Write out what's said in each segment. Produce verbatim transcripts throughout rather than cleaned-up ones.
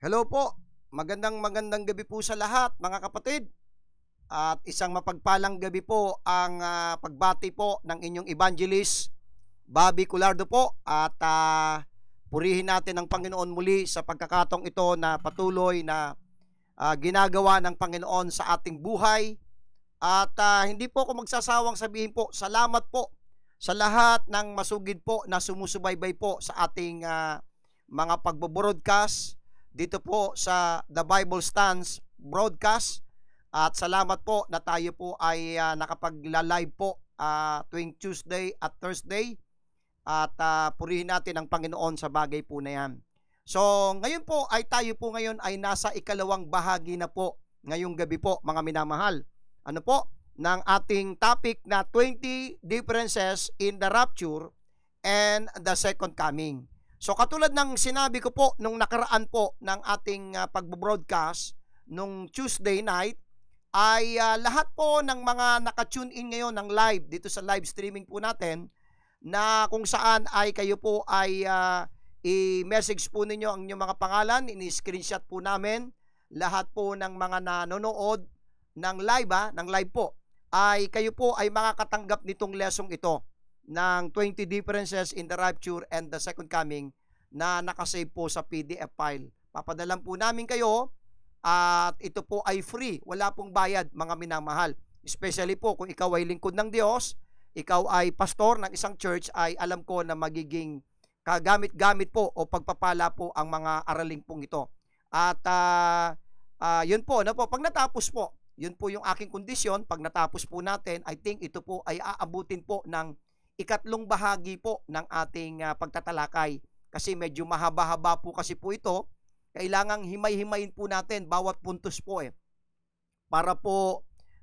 Hello po. Magandang magandang gabi po sa lahat, mga kapatid. At isang mapagpalang gabi po ang ah, pagbati po ng inyong evangelist, Bobby Culardo po. At ah, purihin natin ang Panginoon muli sa pagkakataong ito na patuloy na ah, ginagawa ng Panginoon sa ating buhay. At ah, hindi po ako magsasawang sabihin po, salamat po sa lahat ng masugid po na sumusubaybay po sa ating ah, mga pagbo-broadcast dito po sa The Bible Stands broadcast. At salamat po na tayo po ay uh, nakapagla-live po uh, tuwing Tuesday at Thursday. At uh, purihin natin ang Panginoon sa bagay po na yan. So ngayon po ay tayo po ngayon ay nasa ikalawang bahagi na po ngayong gabi po, mga minamahal. Ano po? Ng ating topic na twenty differences in the rapture and the second coming. So katulad ng sinabi ko po nung nakaraan po ng ating uh, pagbo-broadcast nung Tuesday night, ay uh, lahat po ng mga naka-tune in ngayon ng live dito sa live streaming po natin, na kung saan ay kayo po ay uh, i-message po ninyo ang inyong mga pangalan, ini-screenshot po namin lahat po ng mga nanonood ng live ha, ng live po, ay kayo po ay makakatanggap nitong lesson ito ng twenty differences in the rapture and the second coming na nakasave po sa P D F file. Papadalan po namin kayo at ito po ay free. Wala pong bayad, mga minamahal. Especially po kung ikaw ay lingkod ng Diyos, ikaw ay pastor ng isang church, ay alam ko na magiging kagamit-gamit po o pagpapala po ang mga araling pong ito. At uh, uh, yun po, na po, pag natapos po, yun po yung aking kondisyon. Pag natapos po natin, I think ito po ay aabutin po ng ikatlong bahagi po ng ating uh, pagtatalakay. Kasi medyo mahaba-haba po kasi po ito. Kailangang himay-himayin po natin bawat puntos po eh. Para po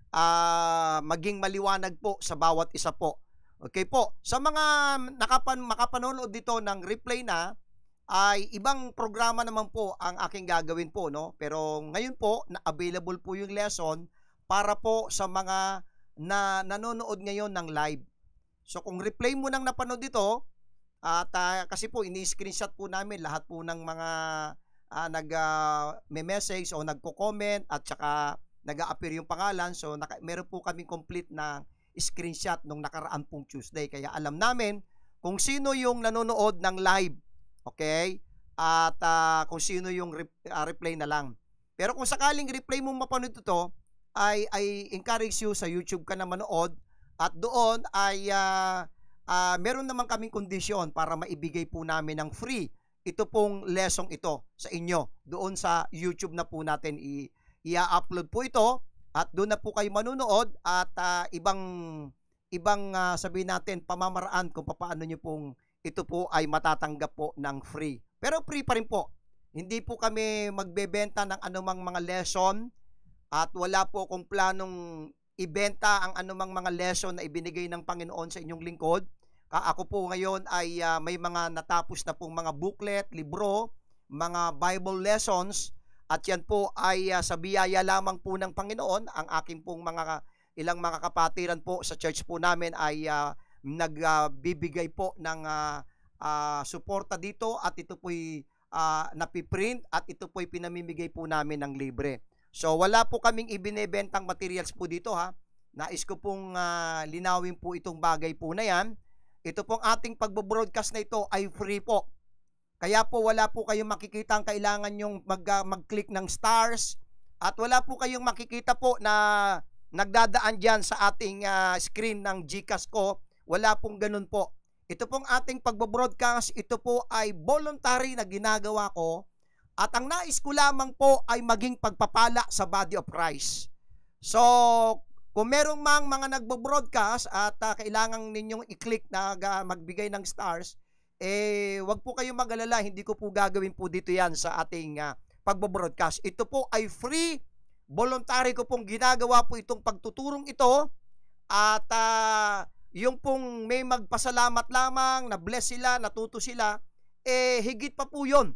uh, maging maliwanag po sa bawat isa po. Okay po. Sa mga nakapan, makapanonood dito ng replay na, ay ibang programa naman po ang aking gagawin po, no? Pero ngayon po, na-available po yung lesson para po sa mga na nanonood ngayon ng live. So kung replay mo nang napanood dito, at uh, kasi po ini-screenshot po namin lahat po ng mga uh, nag-message uh, o nagko-comment at saka nag-a-appear yung pangalan. So naka, meron po kaming complete na screenshot nung nakaraan pong Tuesday. Kaya alam namin kung sino yung nanonood ng live. Okay? At uh, kung sino yung re uh, replay na lang. Pero kung sakaling replay mo mapanood ito, ay, ay encourage you sa YouTube ka na manood. At doon ay uh, uh, meron naman kaming kondisyon para maibigay po namin ng free ito pong lesson ito sa inyo. Doon sa YouTube na po natin i-upload po ito at doon na po kayo manunood at uh, ibang ibang uh, sabihin natin pamamaraan kung paano nyo pong ito po ay matatanggap po ng free. Pero free pa rin po. Hindi po kami magbebenta ng anumang mga lesson at wala po akong planong ibenta ang anumang mga lesson na ibinigay ng Panginoon sa inyong lingkod. Ako po ngayon ay uh, may mga natapos na pong mga booklet, libro, mga Bible lessons, at yan po ay uh, sa biyaya lamang po ng Panginoon. Ang aking pong mga ilang mga kapatiran po sa church po namin ay uh, nagbibigay uh, po ng uh, uh, suporta dito at ito po'y uh, napiprint at ito po'y pinamimigay po namin ng libre. So wala po kaming ibinebentang materials po dito ha. Nais ko pong uh, linawin po itong bagay po na yan. Ito pong ating pagbo-broadcast na ito ay free po. Kaya po wala po kayong makikita ang kailangan yung mag, uh, mag-click ng stars at wala po kayong makikita po na nagdadaan dyan sa ating uh, screen ng GCash ko. Wala pong ganun po. Ito pong ating pagbo-broadcast, ito po ay voluntary na ginagawa ko. At ang nais ko lamang po ay maging pagpapala sa body of Christ. So, kung merong mang mga nagbo-broadcast at uh, kailangan ninyong i-click na uh, magbigay ng stars, eh, wag po kayong mag-alala. Hindi ko po gagawin po dito yan sa ating uh, pagbo-broadcast. Ito po ay free. Voluntary ko pong ginagawa po itong pagtuturong ito. At uh, yung pong may magpasalamat lamang, na-bless sila, natuto sila, eh, higit pa po yun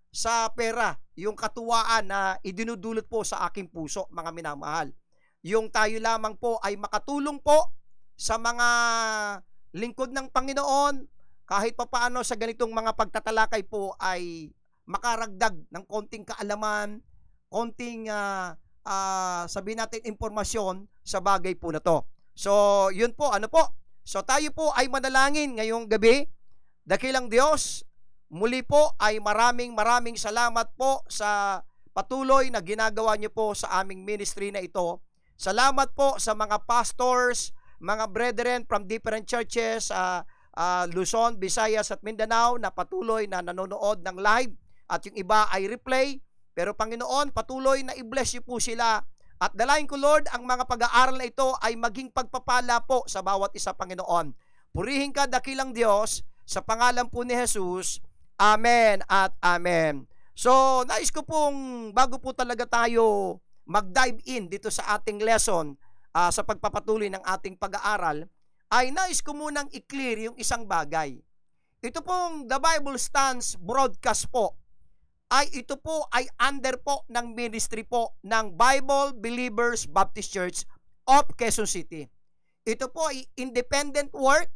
sa pera, yung katuwaan na idinudulot po sa aking puso, mga minamahal. Yung tayo lamang po ay makatulong po sa mga lingkod ng Panginoon, kahit papaano sa ganitong mga pagtatalakay po ay makaragdag ng konting kaalaman, konting uh, uh, sabihin natin impormasyon sa bagay po na to. So, yun po, ano po? So, tayo po ay manalangin ngayong gabi. Dakilang Diyos, muli po ay maraming maraming salamat po sa patuloy na ginagawa niyo po sa aming ministry na ito. Salamat po sa mga pastors, mga brethren from different churches, uh, uh, Luzon, Visayas at Mindanao na patuloy na nanonood ng live at yung iba ay replay. Pero Panginoon, patuloy na i-bless niyo po sila. At dalayan ko, Lord, ang mga pag-aaral na ito ay maging pagpapala po sa bawat isa, Panginoon. Purihin ka, dakilang Diyos, sa pangalan po ni Jesus. Amen at amen. So, nais ko pong, bago po talaga tayo mag-dive in dito sa ating lesson, uh, sa pagpapatuloy ng ating pag-aaral, ay nais ko munang i-clear yung isang bagay. Ito pong The Bible Stands broadcast po, ay ito po ay under po ng ministry po ng Bible Believers Baptist Church of Quezon City. Ito po ay independent work.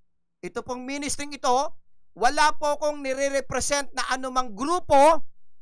Ito pong ministry ito, wala po kong nire-represent na anumang grupo.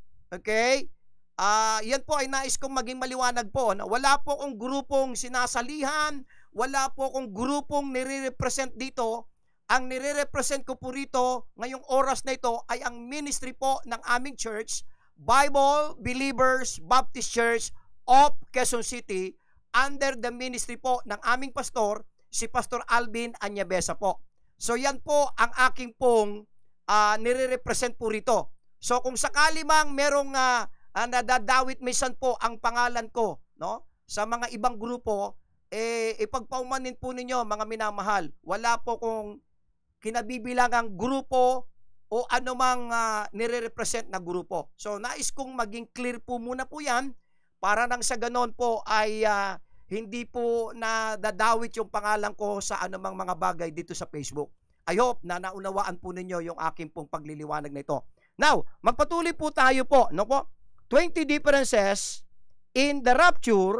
Okay? Uh, yan po ay nais kong maging maliwanag po. Na wala po kong grupong sinasalihan, wala po kong grupong nire-represent dito. Ang nire-represent ko po rito ngayong oras na ito ay ang ministry po ng aming church, Bible Believers Baptist Church of Quezon City, under the ministry po ng aming pastor, si Pastor Alvin Anyabesa po. So yan po ang aking pong uh, nire-represent po rito. So kung sakali mang merong uh, uh, nadadawit minsan po ang pangalan ko, no, sa mga ibang grupo, eh ipagpaumanin po ninyo, mga minamahal. Wala po kung kinabibilangang grupo o anumang uh, nire-represent na grupo. So, nais kong maging clear po muna po yan para nang sa ganon po ay uh, hindi po nadadawit yung pangalan ko sa anumang mga bagay dito sa Facebook. I hope na naunawaan po ninyo yung aking pong pagliliwanag na ito. Now, magpatuloy po tayo po. No po? twenty differences in the rapture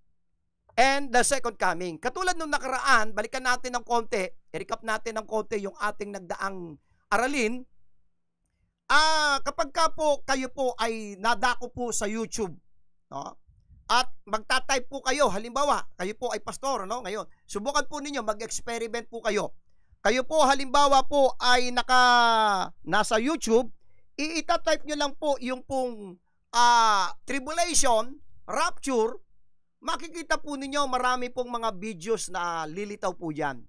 and the second coming. Katulad nung nakaraan, balikan natin ng konti, i-recap natin ng konti yung ating nagdaang aralin. Ah, kapag ka po kayo po ay nadako po sa YouTube, no? At magta-type po kayo, halimbawa, kayo po ay pastor, no? Ngayon, subukan po ninyo, mag-experiment po kayo. Kayo po halimbawa po ay naka nasa YouTube, i-type nyo lang po yung pong uh, tribulation, rapture, makikita po ninyo marami pong mga videos na lilitaw po dyan.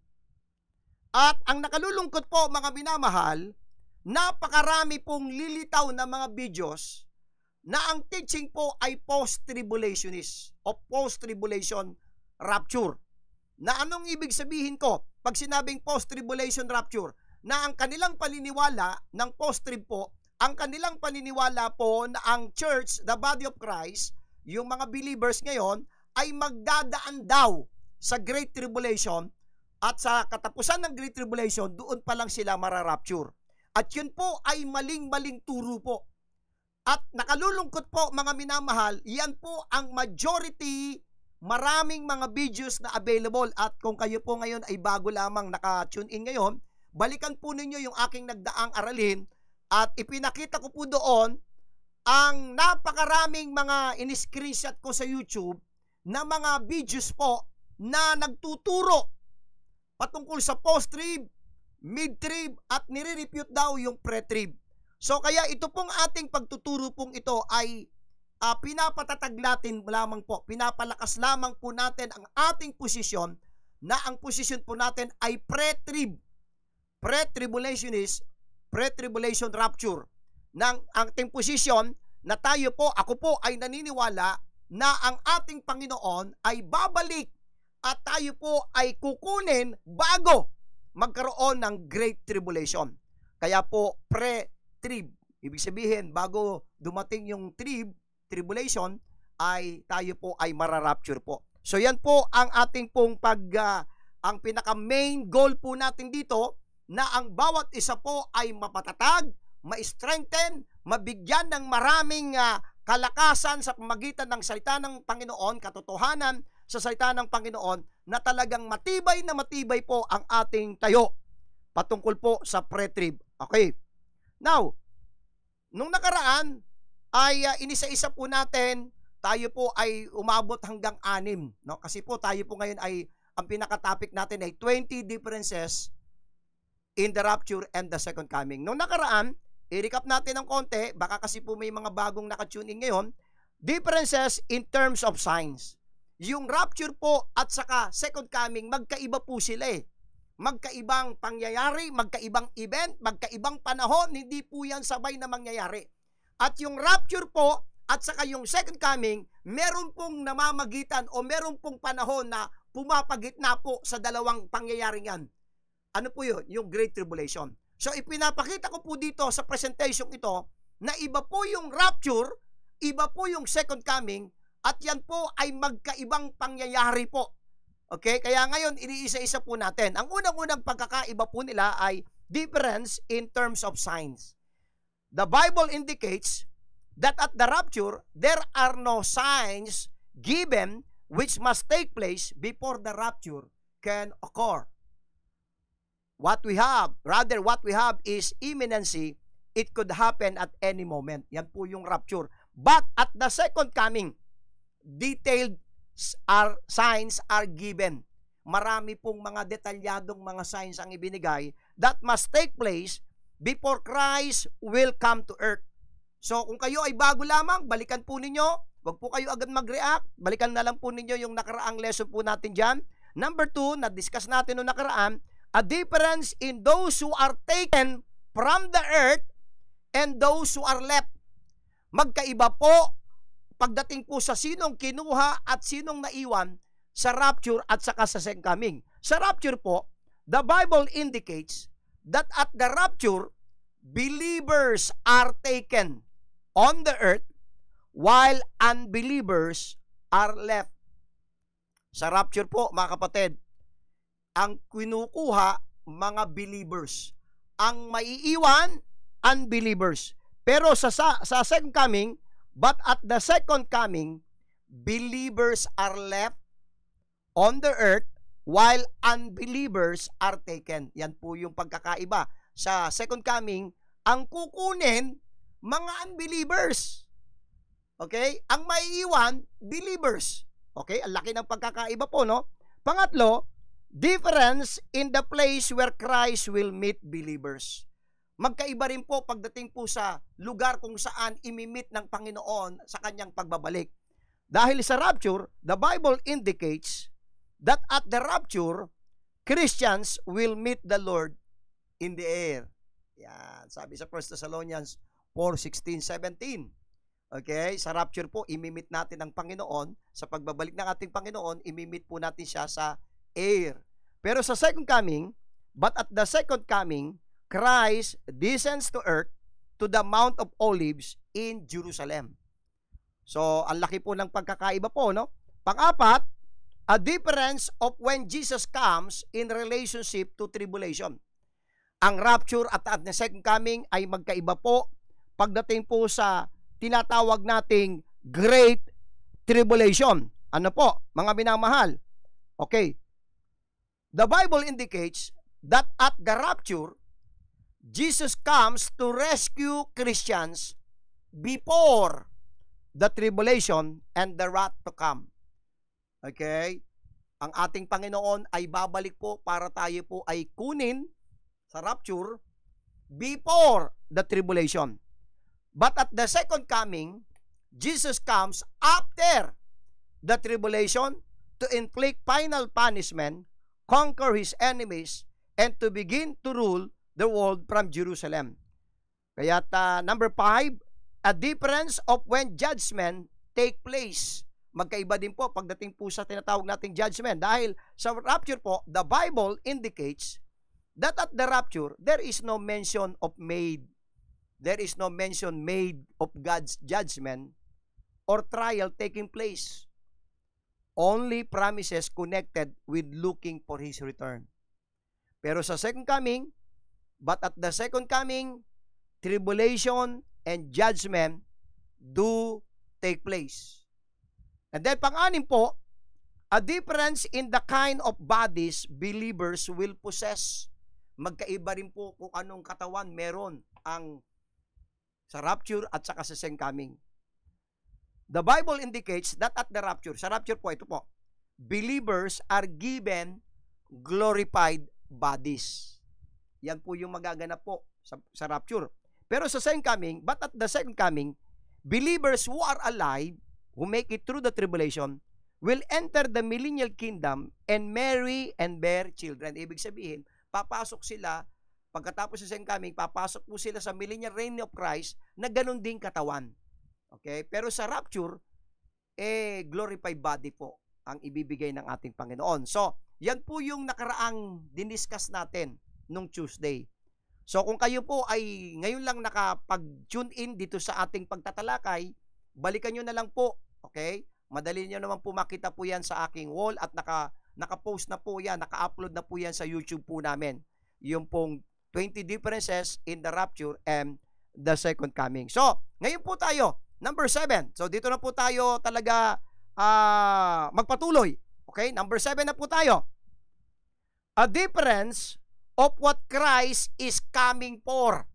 At ang nakalulungkot po, mga minamahal, napakarami pong lilitaw na mga videos na ang teaching po ay post-tribulationist o post-tribulation rapture. Na anong ibig sabihin ko pag sinabing post-tribulation rapture? Na ang kanilang paniniwala ng post-trib po, ang kanilang paniniwala po na ang church, the body of Christ, yung mga believers ngayon, ay magdadaan daw sa Great Tribulation at sa katapusan ng Great Tribulation, doon pa lang sila mararapture. At yun po ay maling-maling turo po. At nakalulungkot po, mga minamahal, yan po ang majority, maraming mga videos na available. At kung kayo po ngayon ay bago lamang naka-tune in ngayon, balikan po ninyo yung aking nagdaang aralin at ipinakita ko po doon ang napakaraming mga in-screenshot ko sa YouTube na mga videos po na nagtuturo patungkol sa post-trib, mid-trib, at nire-refute daw yung pre-trib. So kaya ito pong ating pagtuturo pong ito ay uh, pinapatatag natin lamang po, pinapalakas lamang po natin ang ating posisyon na ang posisyon po natin ay pre-trib, pre-tribulationist, pre-tribulation rapture. Nang ating posisyon na tayo po, ako po ay naniniwala na ang ating Panginoon ay babalik at tayo po ay kukunin bago magkaroon ng Great Tribulation. Kaya po, pre-trib. Ibig sabihin, bago dumating yung trib, tribulation, ay tayo po ay mararapture po. So yan po ang ating pong pag, uh, ang pinaka-main goal po natin dito, na ang bawat isa po ay mapatatag, ma-strengthen, mabigyan ng maraming uh, kalakasan sa pamagitan ng salita ng Panginoon, katotohanan sa salita ng Panginoon, na talagang matibay na matibay po ang ating tayo patungkol po sa pre-trib. Okay. Now, Nung nakaraan, ay uh, inisa-isa po natin, tayo po ay umabot hanggang anim. No? Kasi po tayo po ngayon ay, ang pinaka-topic natin ay twenty differences in the rapture and the second coming. Nung nakaraan, i-recap natin ng konti, baka kasi po may mga bagong nakatune in ngayon, differences in terms of signs. Yung rapture po at saka second coming, magkaiba po sila eh. Magkaibang pangyayari, magkaibang event, magkaibang panahon, hindi po yan sabay na mangyayari. At yung rapture po at saka yung second coming, meron pong namamagitan o meron pong panahon na pumapagitna po sa dalawang pangyayaring yan. Ano po yun? Yung Great Tribulation. So ipinapakita ko po dito sa presentation ito na iba po yung rapture, iba po yung second coming, at yan po ay magkaibang pangyayari po. Okay? Kaya ngayon, iniisa-isa po natin. Ang unang-unang pagkakaiba po nila ay difference in terms of signs. The Bible indicates that at the rapture, there are no signs given which must take place before the rapture can occur. What we have, rather what we have is imminency. It could happen at any moment. Yan po yung rapture. But at the second coming, detailed are, signs are given. Marami pong mga detalyadong mga signs ang ibinigay that must take place before Christ will come to earth. So kung kayo ay bago lamang, balikan po ninyo. Huwag po kayo agad mag-react. Balikan na lang po ninyo yung nakaraang lesson po natin dyan. Number two, na-discuss natin noong nakaraan, a difference in those who are taken from the earth and those who are left. Magkaiba po pagdating po sa sinong kinuha at sinong naiwan sa rapture at saka sa second coming. Sa rapture po, the Bible indicates that at the rapture, believers are taken on the earth while unbelievers are left. Sa rapture po, mga kapatid, ang kinukuha, mga believers. Ang maiiwan, unbelievers. Pero sa, sa, sa second coming, but at the second coming, believers are left on the earth while unbelievers are taken. Yan po yung pagkakaiba. Sa second coming, ang kukunin, mga unbelievers. Okay? Ang maiiwan, believers. Okay? Ang laki ng pagkakaiba po, no? Pangatlo, difference in the place where Christ will meet believers. Magkaiba rin po pagdating po sa lugar kung saan imimit ng Panginoon sa kanyang pagbabalik. Dahil sa rapture, the Bible indicates that at the rapture, Christians will meet the Lord in the air. Yan, sabi sa First Thessalonians four sixteen seventeen. Okay, sa rapture po, imimit natin ang Panginoon. Sa pagbabalik ng ating Panginoon, imimit po natin siya sa air. Pero sa second coming, but at the second coming, Christ descends to earth to the Mount of Olives in Jerusalem. So, ang laki po ng pagkakaiba po, no? Pang-apat, a difference of when Jesus comes in relationship to tribulation. Ang rapture at at the second coming ay magkaiba po pagdating po sa tinatawag nating Great Tribulation. Ano po, mga minamahal? Okay. The Bible indicates that at the rapture, Jesus comes to rescue Christians before the tribulation and the wrath to come. Okay? Ang ating Panginoon ay babalik po para tayo po ay kunin sa rapture before the tribulation. But at the second coming, Jesus comes after the tribulation to inflict final punishment, conquer his enemies, and to begin to rule the world from Jerusalem. Kaya uh, number five, a difference of when judgment take place. Magkaiba din po pagdating po sa tinatawag nating judgment. Dahil sa rapture po, the Bible indicates that at the rapture, there is no mention of made. There is no mention made of God's judgment or trial taking place. Only promises connected with looking for His return. Pero sa second coming, but at the second coming, tribulation and judgment do take place. And then pang-anim po, a difference in the kind of bodies believers will possess. Magkaiba rin po kung anong katawan meron ang Sa rapture at saka sa second coming. The Bible indicates that at the rapture, sa rapture po, ito po, believers are given glorified bodies. Yan po yung magaganap po sa, sa rapture. Pero sa second coming, but at the second coming, believers who are alive, who make it through the tribulation, will enter the millennial kingdom and marry and bear children. Ibig sabihin, papasok sila, pagkatapos sa second coming, papasok po sila sa millennial reign of Christ na ganun ding katawan. Okay? Pero sa rapture, eh, glorified body po ang ibibigay ng ating Panginoon. So, yan po yung nakaraang diniscuss natin nung Tuesday. So, kung kayo po ay ngayon lang nakapag-tune in dito sa ating pagtatalakay, balikan nyo na lang po. Okay? Madali nyo naman po makita po yan sa aking wall at naka, naka-post na po yan, naka-upload na po yan sa YouTube po namin. Yung pong twenty differences in the rapture and the second coming. So, ngayon po tayo, number seven. So, dito na po tayo talaga uh, magpatuloy. Okay? Number seven na po tayo. A difference of what Christ is coming for.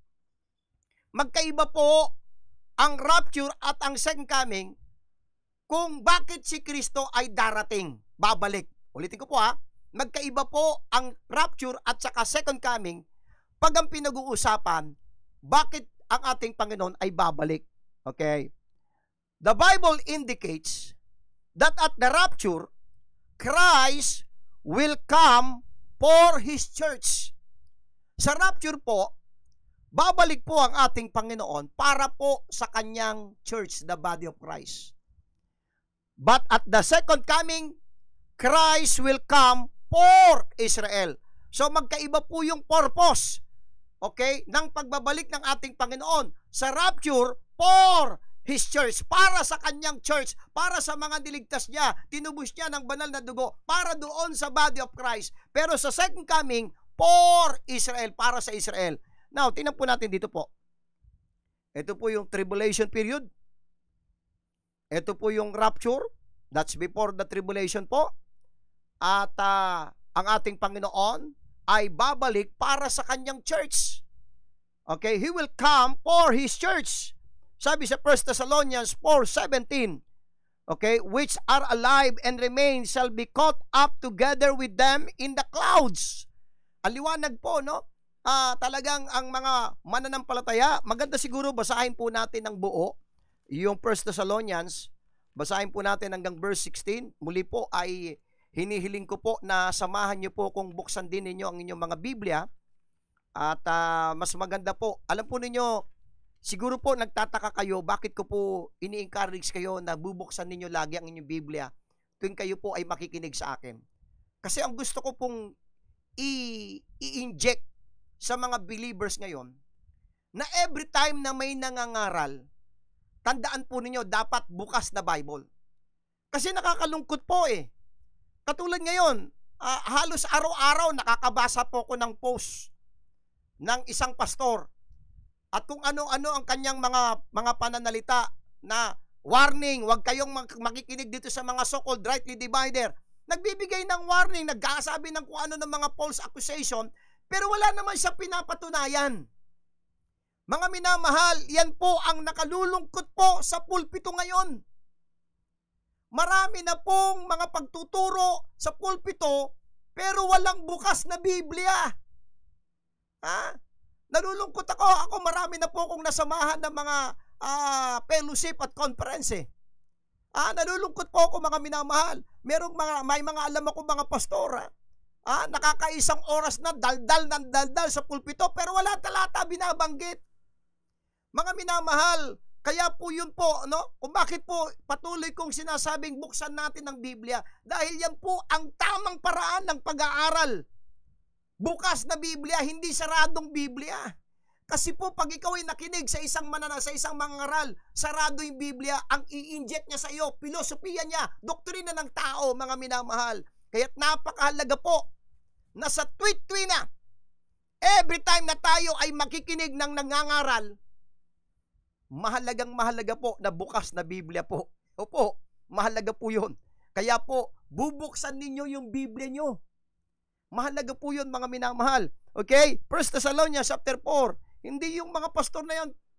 Magkaiba po ang rapture at ang second coming kung bakit si Kristo ay darating, babalik. Ulitin ko po ha, magkaiba po ang rapture at saka second coming pag ang pinag-uusapan, bakit ang ating Panginoon ay babalik. Okay? The Bible indicates that at the rapture, Christ will come for His church. Sa rapture po, babalik po ang ating Panginoon para po sa kanyang church, the body of Christ. But at the second coming, Christ will come for Israel. So magkaiba po yung purpose, okay, ng pagbabalik ng ating Panginoon. Sa rapture, for His church, para sa kanyang church, para sa mga niligtas niya, tinubos niya ng banal na dugo, para doon sa body of Christ. Pero sa second coming, for Israel, para sa Israel. Now, tingnan po natin dito po. Ito po yung tribulation period. Ito po yung rapture. That's before the tribulation po. At uh, ang ating Panginoon ay babalik para sa kanyang church. Okay, He will come for His church. Sabi sa First Thessalonians four seventeen, okay, which are alive and remain shall be caught up together with them in the clouds. Aliwanag po, no? Ah, talagang ang mga mananampalataya, maganda siguro basahin po natin ng buo yung First Thessalonians. Basahin po natin hanggang verse sixteen. Muli po ay hinihiling ko po na samahan niyo po kung buksan din ninyo ang inyong mga Biblia. At uh, mas maganda po, alam po ninyo, siguro po nagtataka kayo bakit ko po ini-encourage kayo na bubuksan ninyo lagi ang inyong Biblia tuwing kayo po ay makikinig sa akin. Kasi ang gusto ko pong i-inject sa mga believers ngayon na every time na may nangangaral, tandaan po ninyo dapat bukas na Bible. Kasi nakakalungkot po eh. Katulad ngayon, uh, halos araw-araw nakakabasa po ko ng post ng isang pastor at kung ano-ano ang kanyang mga mga pananalita na warning, huwag kayong makikinig dito sa mga so-called rightly divider. Nagbibigay ng warning, nagkasabi ng kung ano ng mga false accusation, pero wala naman siya pinapatunayan. Mga minamahal, yan po ang nakalulungkot po sa pulpito ngayon. Marami na pong mga pagtuturo sa pulpito, pero walang bukas na Biblia. Ha? Nalulungkot ako. Ako marami na po akong nasamahan ng mga uh, fellowship at conference eh. Ah, nalulungkot po ako mga minamahal. Merong mga, may mga alam ako mga pastora. Ah, nakakaisang oras na daldal ng daldal sa pulpito pero wala talata binabanggit. Mga minamahal, kaya po yun po, no? Kung bakit po patuloy kong sinasabing buksan natin ang Biblia dahil yan po ang tamang paraan ng pag-aaral. Bukas na Biblia, hindi saradong Biblia. Kasi po pag ikaw ay nakinig sa isang manana, sa isang mangaral, sarado yung Biblia, ang i-inject niya sa iyo, filosofiya niya, doktrina ng tao, mga minamahal. Kaya't napakahalaga po na sa tweet-tweet na, every time na tayo ay makikinig ng nangangaral, mahalagang mahalaga po na bukas na Biblia po. Opo, mahalaga po yun. Kaya po, bubuksan ninyo yung Biblia nyo. Mahalaga po yun mga minamahal. Okay? First Thessalonians chapter four. Hindi yung mga pastor na yun,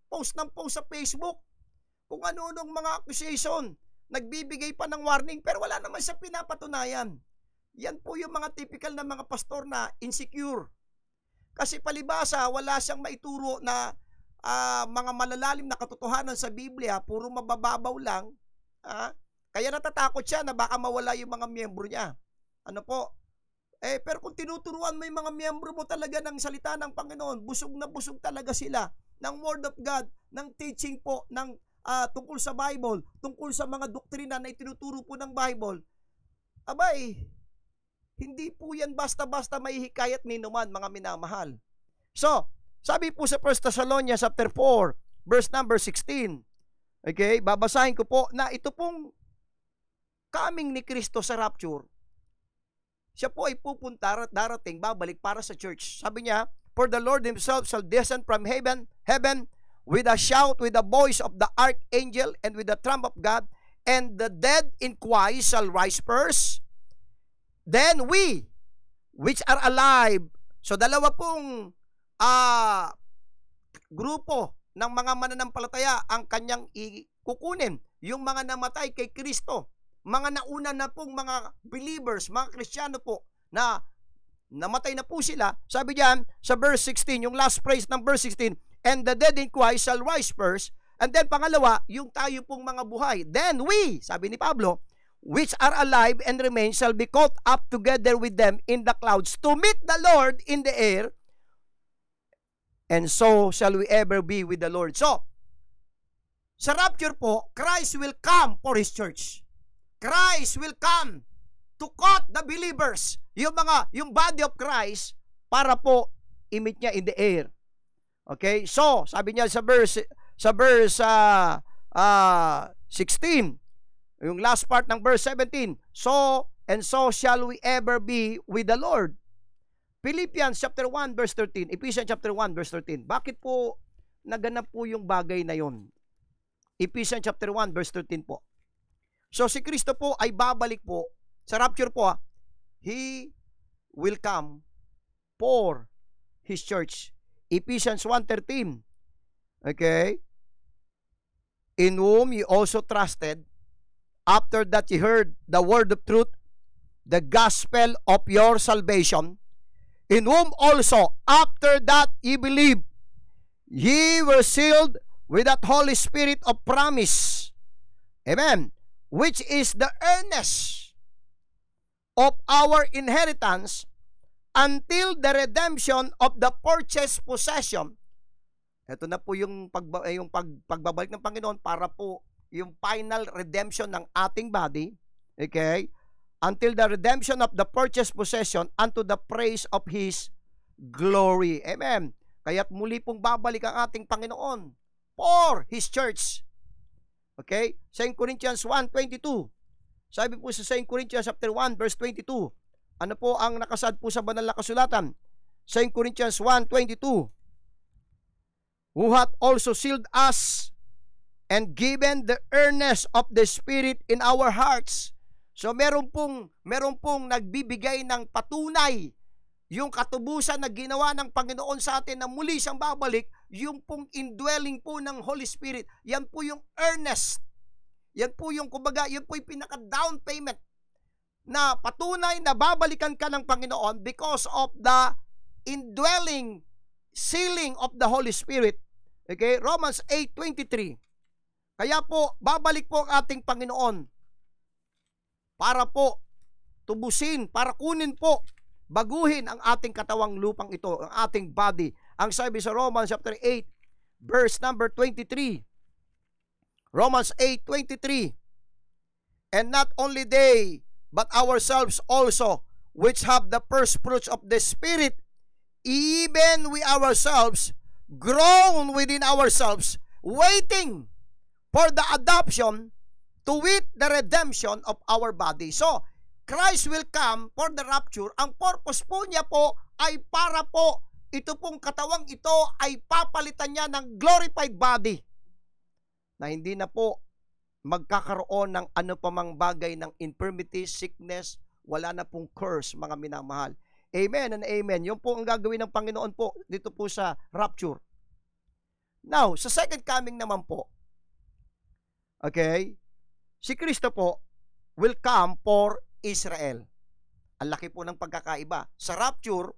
post ng post sa Facebook, kung ano-anong mga accusation, nagbibigay pa ng warning, pero wala naman siya pinapatunayan. Yan po yung mga typical na mga pastor na insecure. Kasi palibasa, wala siyang maituro na uh, mga malalalim na katotohanan sa Biblia, puro mabababaw lang. Ah? Kaya natatakot siya na baka mawala yung mga miyembro niya. Ano po? Eh, pero kung tinuturuan mo yung mga miyembro mo talaga ng salita ng Panginoon, busog na busog talaga sila ng Word of God, ng teaching po, ng uh, tungkol sa Bible, tungkol sa mga doktrina na itinuturo po ng Bible, abay, hindi po yan basta-basta maihikayat ni numan, mga minamahal. So, sabi po sa First Thessalonians chapter four, verse number sixteen, okay, babasahin ko po na ito pong coming ni Kristo sa rapture, siya po ay pupunta, darating, babalik para sa church. Sabi niya, for the Lord himself shall descend from heaven, heaven, with a shout, with the voice of the archangel, and with the trump of God, and the dead in Christ shall rise first. Then we, which are alive, so dalawa pong uh, grupo ng mga mananampalataya ang kanyang ikukunin, yung mga namatay kay Kristo, mga nauna na pong mga believers, mga Kristiyano po, na namatay na po sila. Sabi diyan sa verse sixteen, yung last phrase ng verse sixteen, and the dead in Christ shall rise first. And then pangalawa, yung tayo pong mga buhay. Then we, sabi ni Pablo, which are alive and remain shall be caught up together with them in the clouds to meet the Lord in the air, and so shall we ever be with the Lord. So, sa rapture po, Christ will come for His church. Christ will come to caught the believers, yung mga, yung body of Christ, para po i-meet niya in the air. Okay? So, sabi niya sa verse, sa verse uh, uh, sixteen, yung last part ng verse seventeen, so, and so shall we ever be with the Lord. Philippians chapter one, verse thirteen, Ephesians chapter one, verse thirteen. Bakit po naganap po yung bagay na yun? Ephesians chapter one, verse thirteen po. So, si Kristo po ay babalik po, sa rapture po, ha, He will come for His church. Ephesians one thirteen, okay? In whom you also trusted, after that you heard the word of truth, the gospel of your salvation, in whom also, after that ye believed, ye were sealed with that Holy Spirit of promise. Amen. Which is the earnest of our inheritance until the redemption of the purchased possession. Ito na po yung, pag, yung pag, pagbabalik ng Panginoon para po yung final redemption ng ating body. Okay? Until the redemption of the purchased possession unto the praise of His glory. Amen. Kaya't muli pong babalik ang ating Panginoon for His church. Okay? Second Corinthians one twenty-two. Sabi po sa Second Corinthians chapter one, verse twenty-two. Ano po ang nakasad po sa banal na kasulatan? Second Corinthians one twenty-two. Who hath also sealed us and given the earnest of the Spirit in our hearts. So meron pong, meron pong nagbibigay ng patunay, yung katubusan na ginawa ng Panginoon sa atin na muli siyang babalik, yung pong indwelling po ng Holy Spirit. Yan po yung earnest. Yan po yung, kumbaga, yan po yung pinaka-down payment na patunay na babalikan ka ng Panginoon because of the indwelling, sealing of the Holy Spirit. Okay? Romans eight twenty-three. Kaya po, babalik po ang ating Panginoon para po tubusin, para kunin po, baguhin ang ating katawang lupang ito, ang ating body. Ang sabi sa Romans chapter eight, verse number twenty-three. Romans eight twenty-three. And not only they, but ourselves also, which have the first fruits of the Spirit, even we ourselves, groan within ourselves, waiting for the adoption, to wit, the redemption of our body. So, Christ will come for the rapture. Ang purpose po niya po ay para po ito pong katawang ito ay papalitan niya ng glorified body na hindi na po magkakaroon ng ano pa mang bagay ng infirmity, sickness, wala na pong curse, mga minamahal. Amen and amen. Yun po ang gagawin ng Panginoon po dito po sa rapture. Now, sa second coming naman po, okay, si Kristo po will come for Israel. Ang laki po ng pagkakaiba. Sa rapture,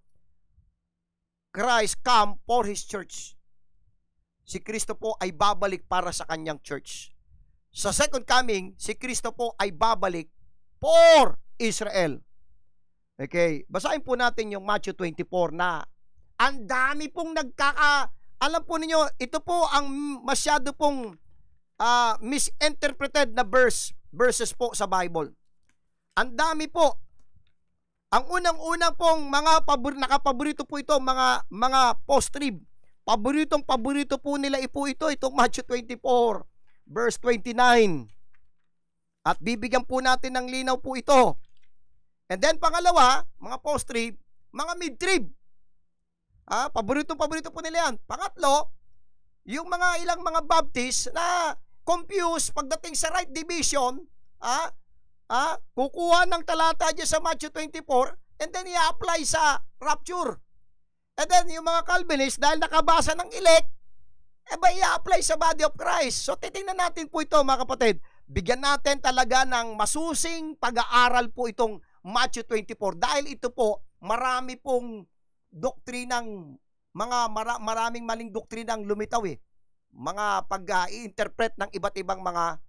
Christ come for His church. Si Kristo po ay babalik para sa kanyang church. Sa second coming, si Kristo po ay babalik for Israel. Okay, basahin po natin yung Matthew twenty-four na ang dami pong nagkaka... Alam po ninyo, ito po ang masyado pong uh, misinterpreted na verse, verses po sa Bible. Ang dami po. Ang unang-unang pong mga pabor, nakapaborito po ito, mga, mga post-trib. Paboritong paborito po nila ipo ito, itong Matthew twenty-four, verse twenty-nine. At bibigyan po natin ng linaw po ito. And then pangalawa, mga post-trib, mga mid-trib. Ah, paboritong paborito po nila yan. Pangatlo, yung mga ilang mga Baptist na confused pagdating sa right division, ah, ah, kukuha ng talata dyan sa Matthew twenty-four and then i-apply sa rapture. And then yung mga Calvinist, dahil nakabasa ng elect, eh ba i-apply sa body of Christ. So titingnan natin po ito mga kapatid. Bigyan natin talaga ng masusing pag-aaral po itong Matthew twenty-four dahil ito po marami pong doktrinang mga mara, maraming maling doktrinang lumitaw eh. Mga pag-i-interpret ng iba't ibang mga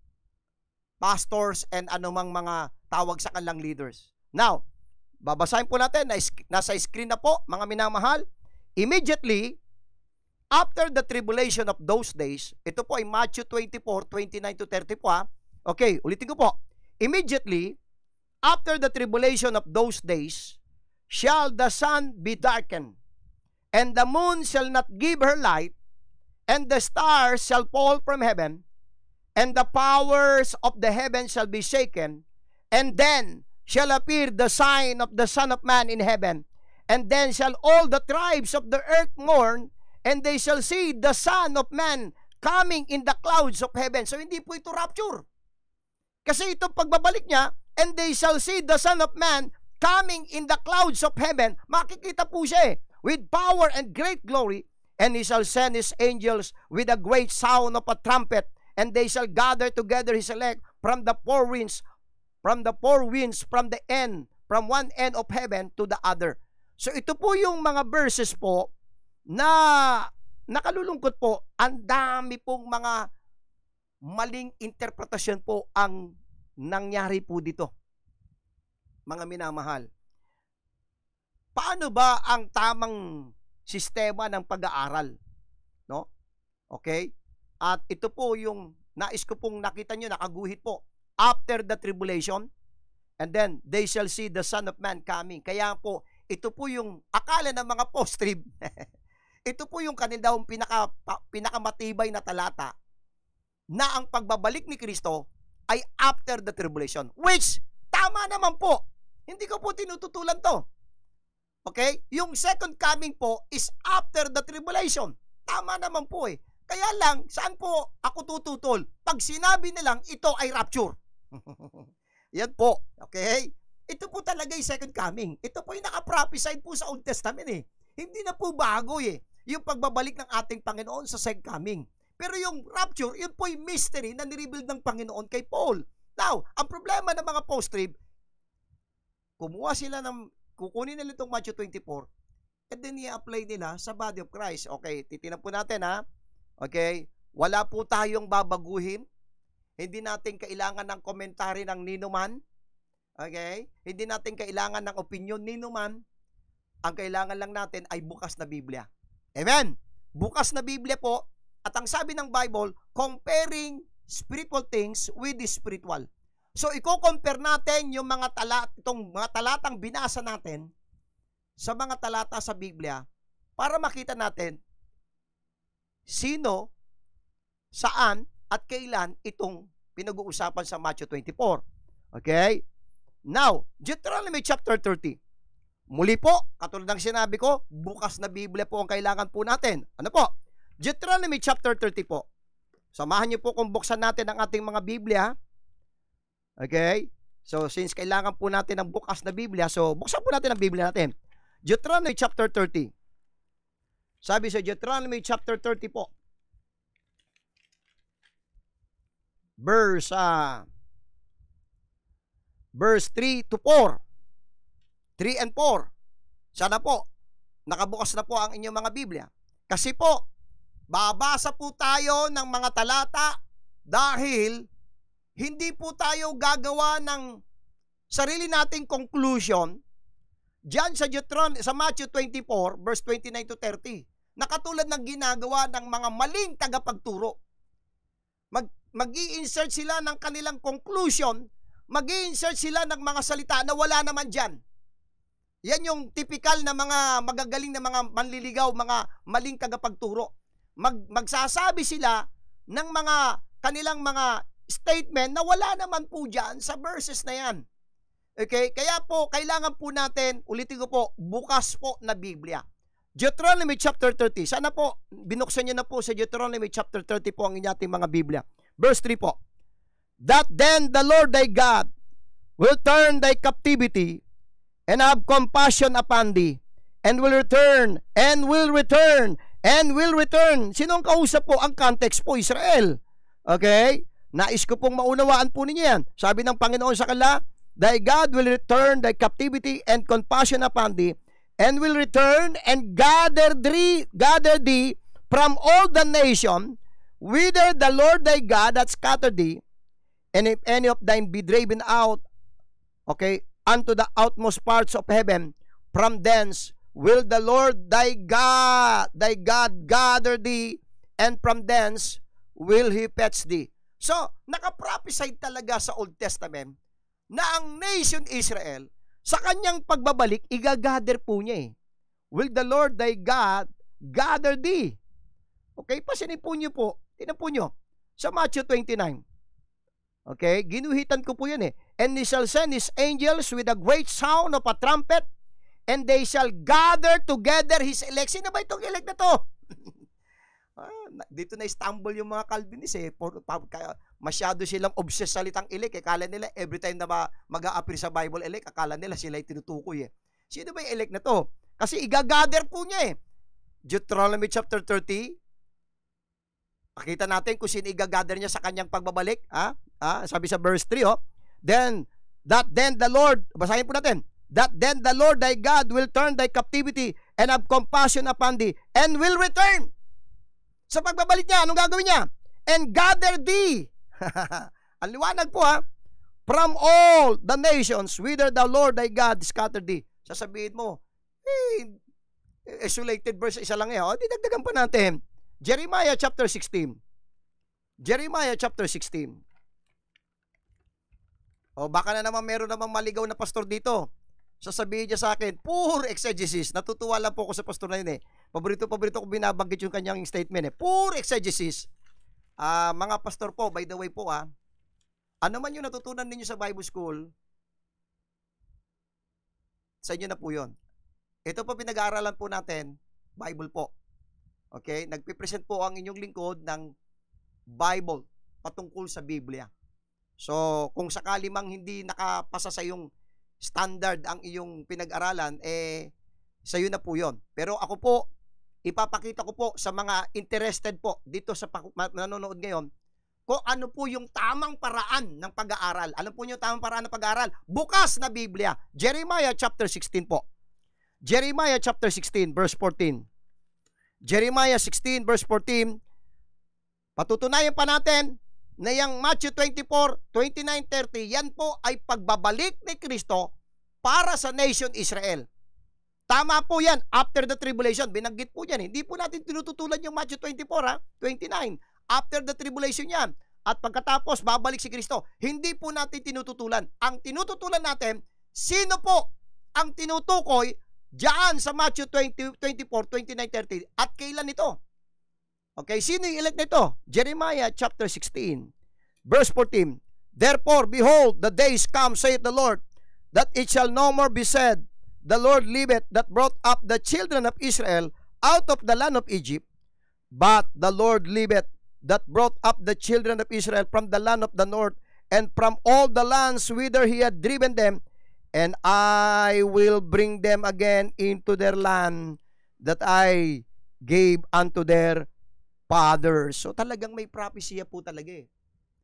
pastors and anumang mga tawag sa kanilang leaders. Now, babasahin po natin, nasa screen na po mga minamahal. Immediately after the tribulation of those days, ito po ay Matthew twenty-four, twenty-nine to thirty po ha. Okay, ulitin ko po. Immediately after the tribulation of those days, shall the sun be darkened, and the moon shall not give her light, and the stars shall fall from heaven, and the powers of the heaven shall be shaken, and then shall appear the sign of the Son of Man in heaven, and then shall all the tribes of the earth mourn, and they shall see the Son of Man coming in the clouds of heaven. So hindi po ito rapture. Kasi ito pagbabalik niya, and they shall see the Son of Man coming in the clouds of heaven, makikita po siya eh, with power and great glory, and He shall send His angels with a great sound of a trumpet, and they shall gather together His elect from the four winds, from the four winds, from the end, from one end of heaven to the other. So ito po yung mga verses po na nakalulungkot po, ang dami pong mga maling interpretasyon po ang nangyari po dito. Mga minamahal, paano ba ang tamang sistema ng pag-aaral? No? Okay? At ito po yung nais ko pong nakita nyo, nakaguhit po. After the tribulation, and then they shall see the Son of Man coming. Kaya po, ito po yung akala ng mga post-trib. Ito po yung kanilang pinaka, pinakamatibay na talata na ang pagbabalik ni Kristo ay after the tribulation. Which, tama naman po. Hindi ko po tinututulan to. Okay? Yung second coming po is after the tribulation. Tama naman po eh. Kaya lang, saan po ako tututol? Pag sinabi nilang ito ay rapture. Yan po. Okay? Ito po talaga yung second coming. Ito po yung nakaprophesy po sa Old Testament eh. Hindi na po bago eh. Yung pagbabalik ng ating Panginoon sa second coming. Pero yung rapture, yun po yung mystery na nireveal ng Panginoon kay Paul. Now, ang problema ng mga post-trib, kumuha sila ng, kukunin nila itong Matthew twenty-four, and then i-apply nila sa body of Christ. Okay, titinan po natin ha. Okay, wala po tayong babaguhin. Hindi natin kailangan ng komentary ng ninuman. Okay, hindi natin kailangan ng opinion ninuman. Ang kailangan lang natin ay bukas na Biblia. Amen? Bukas na Biblia po. At ang sabi ng Bible, comparing spiritual things with the spiritual. So, i-compare natin yung mga talat, itong mga talatang binasa natin sa mga talata sa Biblia para makita natin sino, saan, at kailan itong pinag-uusapan sa Matthew twenty-four. Okay? Now, Deuteronomy chapter thirty. Muli po, katulad ng sinabi ko, bukas na Biblia po ang kailangan po natin. Ano po? Deuteronomy chapter thirty po. Samahan niyo po kung buksan natin ang ating mga Biblia. Okay? So, since kailangan po natin ng bukas na Biblia, so buksan po natin ang Biblia natin. Deuteronomy chapter thirty. Sabi sa Deuteronomy chapter thirty po, verse uh, verse three to four. three and four. Sana po, nakabukas na po ang inyong mga Biblia. Kasi po, babasa po tayo ng mga talata dahil hindi po tayo gagawa ng sarili nating conclusion diyan sa Deuteron sa Matthew twenty-four verse twenty-nine to thirty. Nakatulad ng ginagawa ng mga maling tagapagturo. Mag mag-i-insert sila ng kanilang conclusion, mag-i-insert sila ng mga salita na wala naman diyan. Yan yung typical na mga magagaling na mga manliligaw, mga maling tagapagturo. Mag, magsasabi sila ng mga kanilang mga statement na wala naman po dyan sa verses na yan. Okay? Kaya po, kailangan po natin, ulitin ko po, bukas po na Biblia. Deuteronomy chapter thirty. Sana po, binuksan nyo na po sa Deuteronomy chapter thirty po ang inyong mga Biblia. Verse three po. That then the Lord thy God will turn thy captivity and have compassion upon thee, and will return, and will return, and will return. Sino ang kausap po? Ang context po, Israel. Okay? Nais ko pong maunawaan po ninyo yan. Sabi ng Panginoon sa kanila, thy God will return thy captivity and compassion upon thee, and will return and gather thee, gather thee from all the nation, whither the Lord thy God hath scattered thee, and if any of them be driven out, okay, unto the outmost parts of heaven, from thence will the Lord thy God, thy God gather thee, and from thence will he fetch thee. So, nakaprophesy talaga sa Old Testament na ang nation Israel, sa kanyang pagbabalik, igagather po niya eh. Will the Lord thy God gather thee. Okay, pasinin po niyo po, tinan po niyo, sa Matthew twenty-nine. Okay, ginuhitan ko po yan eh. And he shall send his angels with a great sound of a trumpet, and they shall gather together his elect. Sino ba itong elect na to? ah, dito na stumble yung mga Calvinist eh. For, pa, kaya, masyado silang obsessed sa salitang elect. Eh. Kala nila every time na mag-a-appear sa Bible elect, akala nila sila yung tinutukoy eh. Sino ba yung elect na to? Kasi igagather po niya eh. Deuteronomy chapter thirty. Pakita natin kung sino igagather niya sa kanyang pagbabalik. Ha? Ah, sabi sa verse three, oh. Then, that then the Lord, basahin po natin, that then the Lord thy God will turn thy captivity and have compassion upon thee, and will return. Sa pagbabalik niya, anong gagawin niya? And gather thee. Ang liwanag po ha, from all the nations, whither the Lord thy God scattered thee. Sasabihin mo, eh, isolated verse, isa lang eh, oh, didagdagan pa natin. Jeremiah chapter sixteen. Jeremiah chapter sixteen. O baka na naman meron namang maligaw na pastor dito. Sasabihin niya sa akin, poor exegesis. Natutuwa lang po ako sa pastor na yun eh. Paborito-paborito ko binabanggit yung kanyang statement eh. Poor exegesis. Uh, mga pastor po, by the way po ah, ano man yung natutunan ninyo sa Bible School, sa inyo na po yun. Ito po pinag-aaralan po natin, Bible po. Okay? Nagpipresent po ang inyong lingkod ng Bible patungkol sa Biblia. So, kung sakali mang hindi nakapasa sa yung standard ang iyong pinag-aralan, eh, sa iyo na po yun. Pero ako po, ipapakita ko po sa mga interested po dito sa nanonood ngayon, kung ano po yung tamang paraan ng pag-aaral. Alam po niyo tamang paraan ng pag-aaral? Bukas na Biblia. Jeremiah chapter sixteen po. Jeremiah chapter sixteen, verse fourteen. Jeremiah sixteen, verse fourteen. Patutunayan pa natin na yung Matthew twenty-four, twenty-nine, thirty, yan po ay pagbabalik ni Kristo para sa nation Israel. Tama po yan, after the tribulation. Binanggit po yan. Hindi po natin tinututulan yung Matthew twenty-four, ha? twenty-nine. After the tribulation yan. At pagkatapos, babalik si Kristo. Hindi po natin tinututulan. Ang tinututulan natin, sino po ang tinutukoy diyan sa Matthew twenty, twenty-four, twenty-nine, thirty? At kailan ito? Okay, sino yung elect nito? Jeremiah chapter sixteen, verse fourteen. Therefore, behold, the days come, saith the Lord, that it shall no more be said, the Lord liveth that brought up the children of Israel out of the land of Egypt, but the Lord liveth that brought up the children of Israel from the land of the north, and from all the lands whither he had driven them, and I will bring them again into their land that I gave unto their fathers. So talagang may propesya po talaga eh.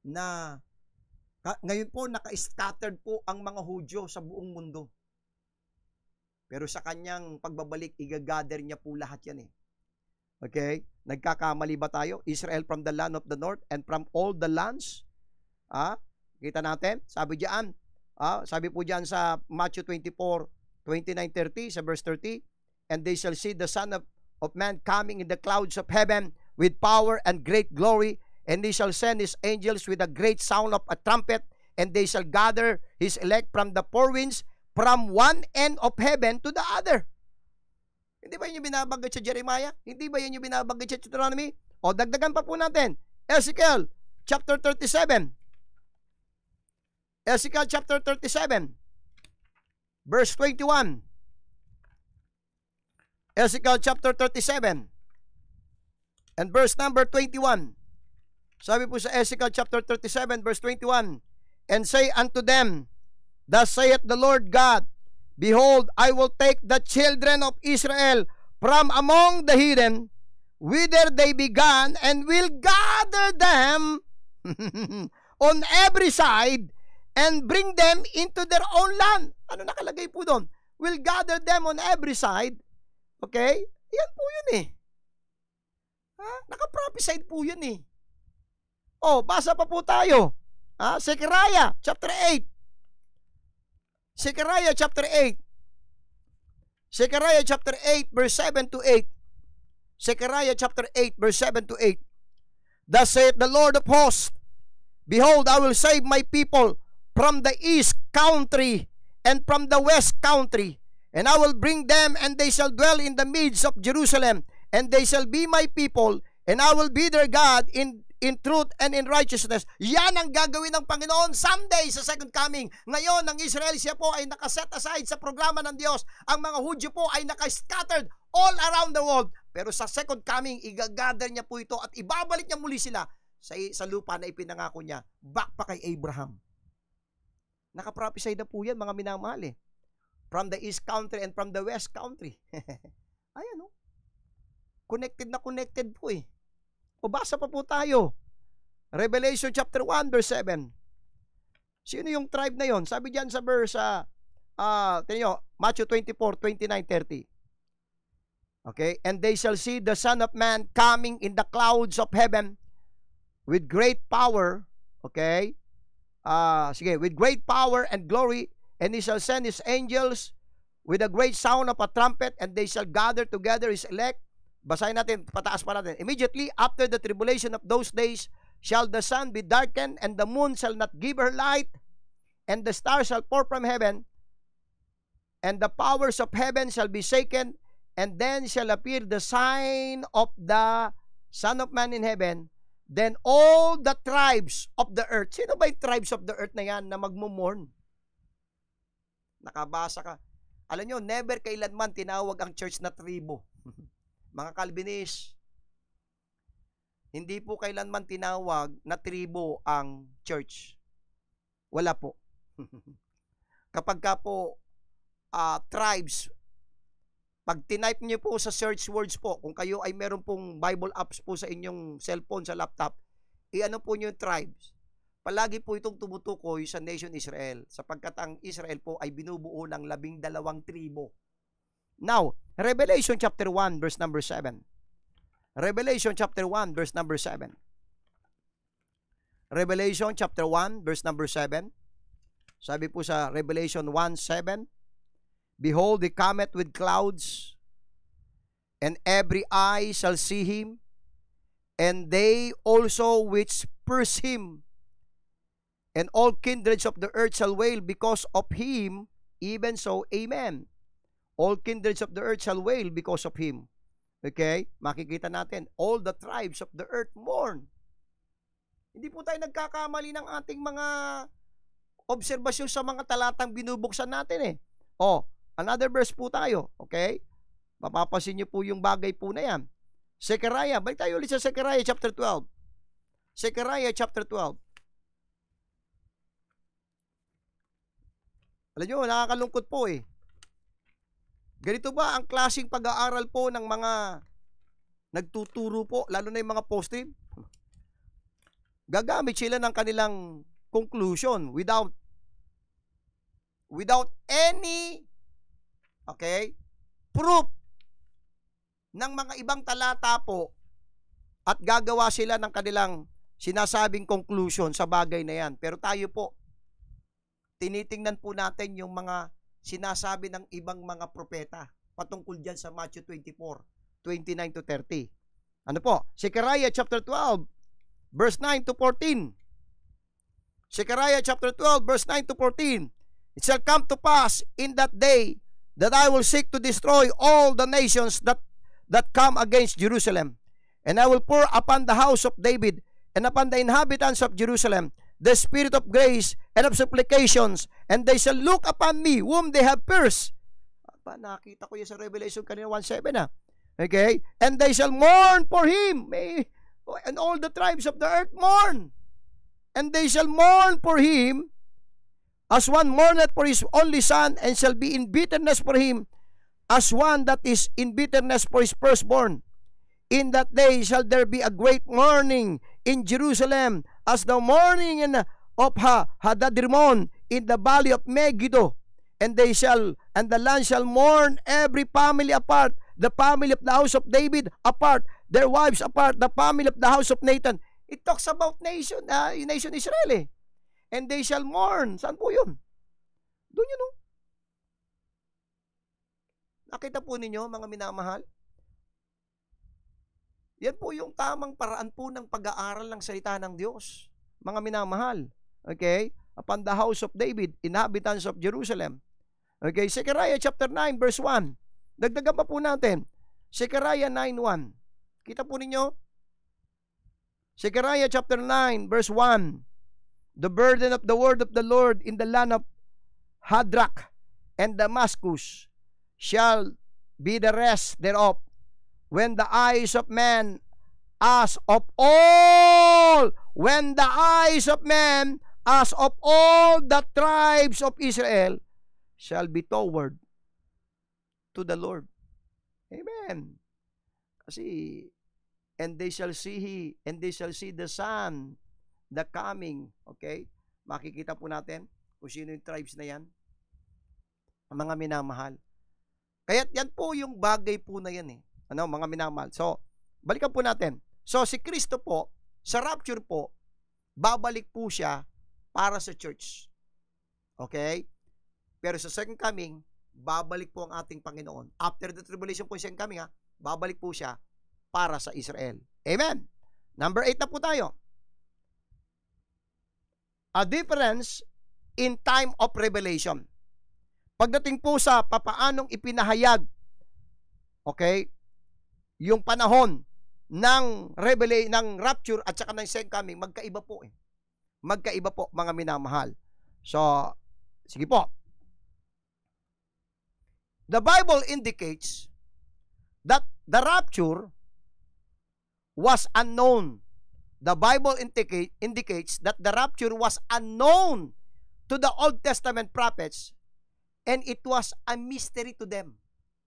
na ka, ngayon po naka-scattered po ang mga Hudyo sa buong mundo. Pero sa kanyang pagbabalik, igagather niya po lahat yan eh. Okay? Nagkakamali ba tayo? Israel from the land of the north and from all the lands. Ah, kita natin? Sabi diyan, ah, sabi po diyan sa Matthew twenty-four, twenty-nine, thirty, sa verse thirty, and they shall see the Son of, of Man coming in the clouds of heaven with power and great glory, and they shall send his angels with a great sound of a trumpet, and they shall gather his elect from the four winds, from one end of heaven to the other. Hindi ba yun yung binabanggit sa Jeremiah? Hindi ba yun yung binabanggit sa Deuteronomy? O dagdagan pa po natin. Ezekiel chapter thirty-seven. Ezekiel chapter thirty-seven. Verse twenty-one. Ezekiel chapter thirty-seven. And verse number twenty-one. Sabi po sa Ezekiel chapter thirty-seven, verse twenty-one. And say unto them, thus saith the Lord God, behold, I will take the children of Israel from among the heathen, whither they began, and will gather them on every side, and bring them into their own land. Ano nakalagay po doon? Will gather them on every side. Okay? Yan po yun eh. Ha? Naka-prophesied po yun eh. Oh, basa pa po tayo. Ha? Zechariah chapter eight. Zechariah chapter eight. Zechariah chapter eight, verse seven to eight. Zechariah chapter eight, verse seven to eight. Thus saith the Lord of hosts, behold, I will save my people from the east country and from the west country, and I will bring them, and they shall dwell in the midst of Jerusalem, and they shall be my people, and I will be their God in in truth and in righteousness. Yan ang gagawin ng Panginoon someday sa second coming. Ngayon, ang Israel, siya po ay nakaset aside sa programa ng Diyos. Ang mga Hudyo po ay naka-scattered all around the world. Pero sa second coming, igagather niya po ito at ibabalik niya muli sila sa, sa lupa na ipinangako niya. Back pa kay Abraham. Nakaprophesy na po yan, mga minamahal eh. From the east country and from the west country. Ayan o. Connected na connected po eh. O basa pa po tayo. Revelation chapter one, verse seven. Sino yung tribe na yon? Sabi diyan sa verse, uh, uh, tingnan nyo, Matthew twenty-four, twenty-nine, thirty. Okay? And they shall see the Son of Man coming in the clouds of heaven with great power. Okay? Uh, sige, with great power and glory, and he shall send his angels with a great sound of a trumpet, and they shall gather together his elect. Basahin natin, pataas pa natin. Immediately after the tribulation of those days, shall the sun be darkened, and the moon shall not give her light, and the stars shall pour from heaven, and the powers of heaven shall be shaken, and then shall appear the sign of the Son of Man in heaven. Then all the tribes of the earth. Sino ba yung tribes of the earth na yan na magmumorn? Nakabasa ka. Alam nyo, never kailanman tinawag ang church na tribo. Mga Calvinist, hindi po kailanman tinawag na tribo ang church. Wala po. Kapag ka po uh, tribes, pag tinype niyo po sa search words po, kung kayo ay meron pong Bible apps po sa inyong cellphone, sa laptop, i-ano po niyo yung tribes. Palagi po itong tumutukoy sa nation Israel, sapagkat ang Israel po ay binubuo ng labing dalawang tribo. Now, Revelation chapter one, verse number seven. Revelation chapter one, verse number seven. Revelation chapter one, verse number seven. Sabi po sa Revelation one, seven, behold, he cometh with clouds, and every eye shall see him, and they also which pierce him, and all kindreds of the earth shall wail because of him, even so, amen. All kindreds of the earth shall wail because of him. Okay? Makikita natin, all the tribes of the earth mourn. Hindi po tayo nagkakamali ng ating mga obserbasyon sa mga talatang binubuksan natin eh. Oh, another verse po tayo. Okay? Mapapasin niyo po yung bagay po na yan. Zechariah, balik tayo ulit sa Zechariah chapter twelve. Zechariah chapter twelve. Alam nyo, nakakalungkot po eh. Ganito ba ang klaseng pag-aaral po ng mga nagtuturo po, lalo na yung mga post-trib? gagamit sila ng kanilang conclusion without without any okay, proof ng mga ibang talata po at gagawa sila ng kanilang sinasabing conclusion sa bagay na yan. Pero tayo po, tinitingnan po natin yung mga sinasabi ng ibang mga propeta patungkol dyan sa Matthew twenty-four, twenty-nine to thirty. Ano po? Zechariah chapter twelve, verse nine to fourteen. Zechariah chapter twelve, verse nine to fourteen. It shall come to pass in that day that I will seek to destroy all the nations that, that come against Jerusalem. And I will pour upon the house of David and upon the inhabitants of Jerusalem the spirit of grace and of supplications, and they shall look upon me whom they have pierced. Pa, nakita ko yun sa Revelation kanina one seven ah. Okay? And they shall mourn for him. May, and all the tribes of the earth mourn. And they shall mourn for him as one mourneth for his only son, and shall be in bitterness for him as one that is in bitterness for his firstborn. In that day shall there be a great mourning in Jerusalem, as the mourning in of ha Hadadrimon in the valley of Megiddo. And they shall, and the land shall mourn every family apart, the family of the house of David apart, their wives apart, the family of the house of Nathan. It talks about nation, uh, nation Israel eh. And they shall mourn. Saan po yun? Doon yun, no? Nakita po ninyo, mga minamahal? Yan po yung tamang paraan po ng pag-aaral ng salita ng Diyos. Mga minamahal. Okay? Upon the house of David, inhabitants of Jerusalem. Okay? Zechariah chapter nine, verse one. Dagdagan pa po natin. Zechariah nine one. Kita po ninyo? Zechariah chapter nine, verse one. The burden of the word of the Lord in the land of Hadrach and Damascus shall be the rest thereof, when the eyes of men as of all, when the eyes of men as of all the tribes of Israel shall be toward to the Lord. Amen. Kasi, and they shall see he, and they shall see the sun, the coming. Okay? Makikita po natin kung sino yung tribes na yan. Ang mga minamahal. Kaya yan po yung bagay po na yan eh. Ano, mga minamahal. So, balikan po natin. So, si Kristo po, sa rapture po, babalik po siya para sa church. Okay? Pero sa second coming, babalik po ang ating Panginoon. After the tribulation po yung second coming, ha, babalik po siya para sa Israel. Amen? Number eight na po tayo. A difference in time of revelation. Pagdating po sa papaanong ipinahayag, okay, yung panahon ng revelation, ng rapture at saka ng second coming, magkaiba po eh. Magkaiba po, mga minamahal. So, sige po. The Bible indicates that the rapture was unknown. The Bible indicate, indicates that the rapture was unknown to the Old Testament prophets, and it was a mystery to them.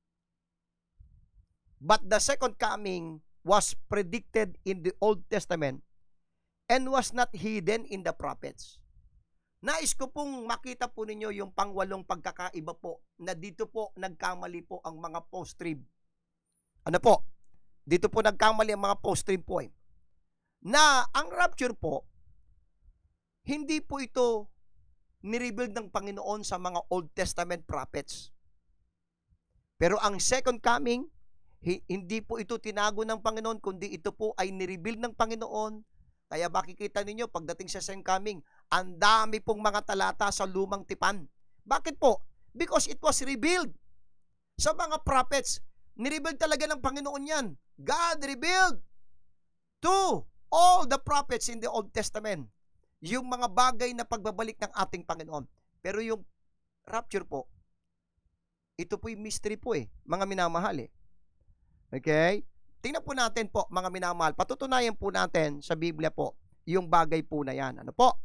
But the second coming was predicted in the Old Testament and was not hidden in the prophets. Nais ko pong makita po ninyo yung pangwalong pagkakaiba po na dito po nagkamali po ang mga post-trib. Ano po? Dito po nagkamali ang mga post-trib po eh. Na ang rapture po, hindi po ito nireveal ng Panginoon sa mga Old Testament prophets. Pero ang second coming, hindi po ito tinago ng Panginoon, kundi ito po ay nireveal ng Panginoon. Kaya makikita ninyo, pagdating sa second coming, ang dami pong mga talata sa lumang tipan. Bakit po? Because it was revealed sa mga prophets. Nireveal talaga ng Panginoon yan. God revealed to all the prophets in the Old Testament yung mga bagay na pagbabalik ng ating Panginoon. Pero yung rapture po, ito po yung mystery po eh, mga minamahal eh. Okay? Tingnan po natin po, mga minamahal. Patutunayan po natin sa Biblia po yung bagay po na yan. Ano po?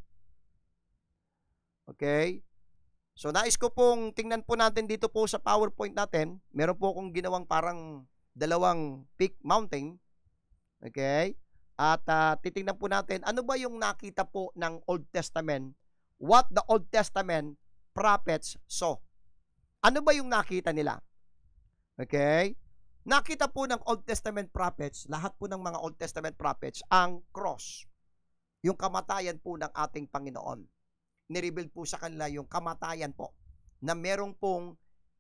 Okay? So, nais ko pong tingnan po natin dito po sa PowerPoint natin. Meron po akong ginawang parang dalawang peak mountain. Okay? At uh, titingnan po natin, ano ba yung nakita po ng Old Testament? What the Old Testament prophets saw. Ano ba yung nakita nila? Okay? Nakita po ng Old Testament prophets, lahat po ng mga Old Testament prophets, ang cross. Yung kamatayan po ng ating Panginoon. Nireveal po sa kanila yung kamatayan po na merong pong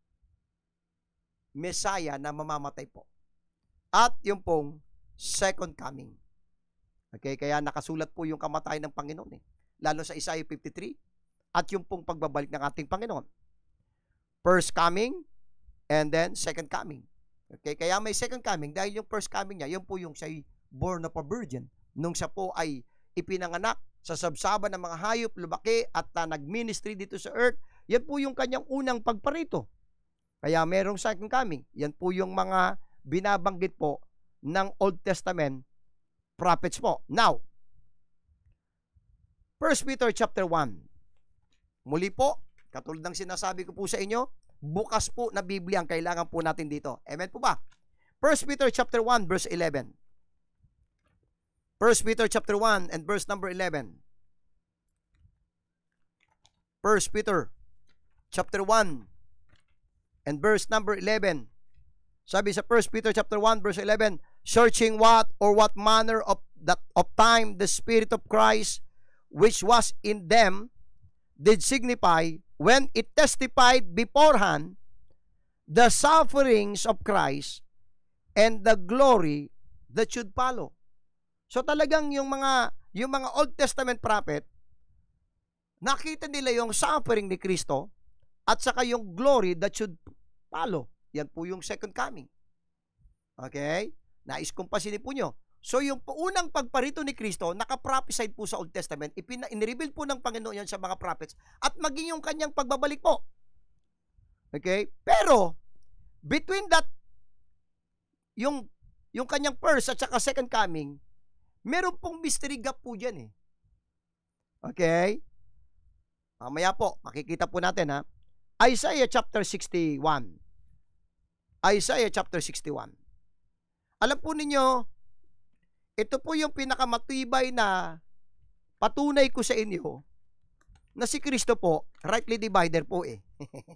Messiah na mamamatay po. At yung pong second coming. Okay, kaya nakasulat po yung kamatayan ng Panginoon eh. Lalo sa Isaiah fifty-three at yung pong pagbabalik ng ating Panginoon. First coming and then second coming. Okay, kaya may second coming dahil yung first coming niya, yun po yung siya born of a virgin. Nung siya po ay ipinanganak sa sabsaban ng mga hayop, lumaki at uh, nag-ministry dito sa earth, yan po yung kanyang unang pagparito. Kaya merong second coming. Yan po yung mga binabanggit po ng Old Testament prophets po. Now, First Peter chapter one. Muli po, katulad ng sinasabi ko po sa inyo, bukas po na Biblia ang kailangan po natin dito. Amen po ba? First Peter chapter one verse eleven. First Peter chapter one and verse number eleven. First Peter chapter one and verse number eleven. Sabi sa First Peter chapter one verse eleven, searching what or what manner of that of time the Spirit of Christ which was in them did signify when it testified beforehand the sufferings of Christ and the glory that should follow. So talagang yung mga yung mga Old Testament prophet, nakita nila yung suffering ni Kristo at saka yung glory that should follow. Yan po yung second coming. Okay? Nais kong pasinin po nyo. So yung unang pagparito ni Kristo, nakaprophesied po sa Old Testament, ipina, in-reveal po ng Panginoon yan sa mga prophets, at maging yung kanyang pagbabalik po. Okay? Pero, between that, yung, yung kanyang first at saka second coming, meron pong mystery gap po dyan eh. Okay? Mamaya po, makikita po natin ha. Isaiah chapter sixty-one. Isaiah chapter sixty-one. Alam po ninyo, ito po yung pinakamatibay na patunay ko sa inyo na si Kristo po, rightly divider po eh.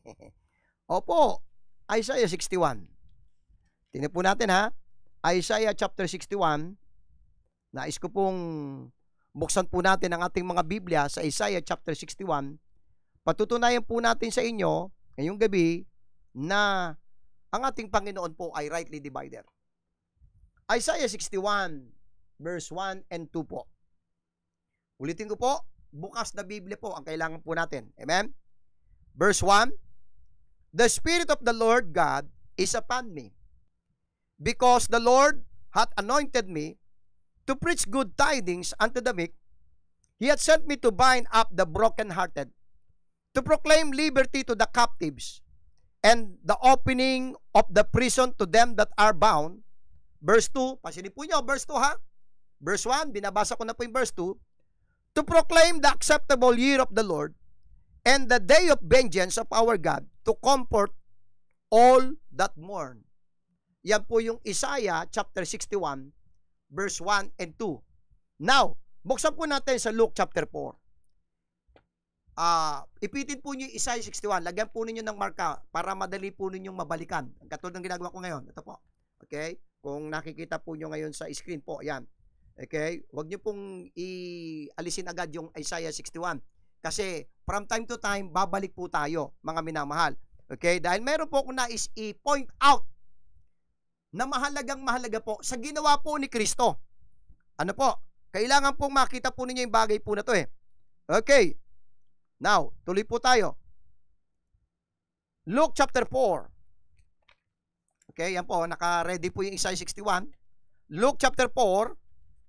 Opo, Isaiah sixty-one. Tingnan po natin ha. Isaiah chapter sixty-one. Nais ko pong buksan po natin ang ating mga Biblia sa Isaiah chapter sixty-one. Patutunayan po natin sa inyo ngayong gabi na ang ating Panginoon po ay rightly divider. Isaiah sixty-one, verse one and two po. Ulitin ko po, bukas na Biblia po ang kailangan po natin. Amen? Verse one, the Spirit of the Lord God is upon me, because the Lord hath anointed me to preach good tidings unto the meek. He hath sent me to bind up the brokenhearted, to proclaim liberty to the captives, and the opening of the prison to them that are bound. Verse two, pasinin po nyo, verse two ha. Verse one, binabasa ko na po yung verse two. To proclaim the acceptable year of the Lord, and the day of vengeance of our God, to comfort all that mourn. Yan po yung Isaiah chapter sixty-one, verse one and two. Now, buksan po natin sa Luke chapter four. Uh, ipitin po nyo yung Isaiah sixty-one. Lagyan po ninyo ng marka para madali po ninyong mabalikan. Katulad ng ginagawa ko ngayon. Ito po. Okay? Kung nakikita po nyo ngayon sa screen po. Ayan. Okay? Huwag nyo pong i-alisin agad yung Isaiah sixty-one. Kasi from time to time, babalik po tayo, mga minamahal. Okay? Dahil meron po akong nais i-point out na mahalagang mahalaga po sa ginawa po ni Kristo. Ano po? Kailangan pong makita po ninyo yung bagay po na to eh. Okay. Now, tuloy po tayo. Luke chapter four. Okay, yan po. Naka-ready po yung Isaiah sixty-one. Luke chapter four,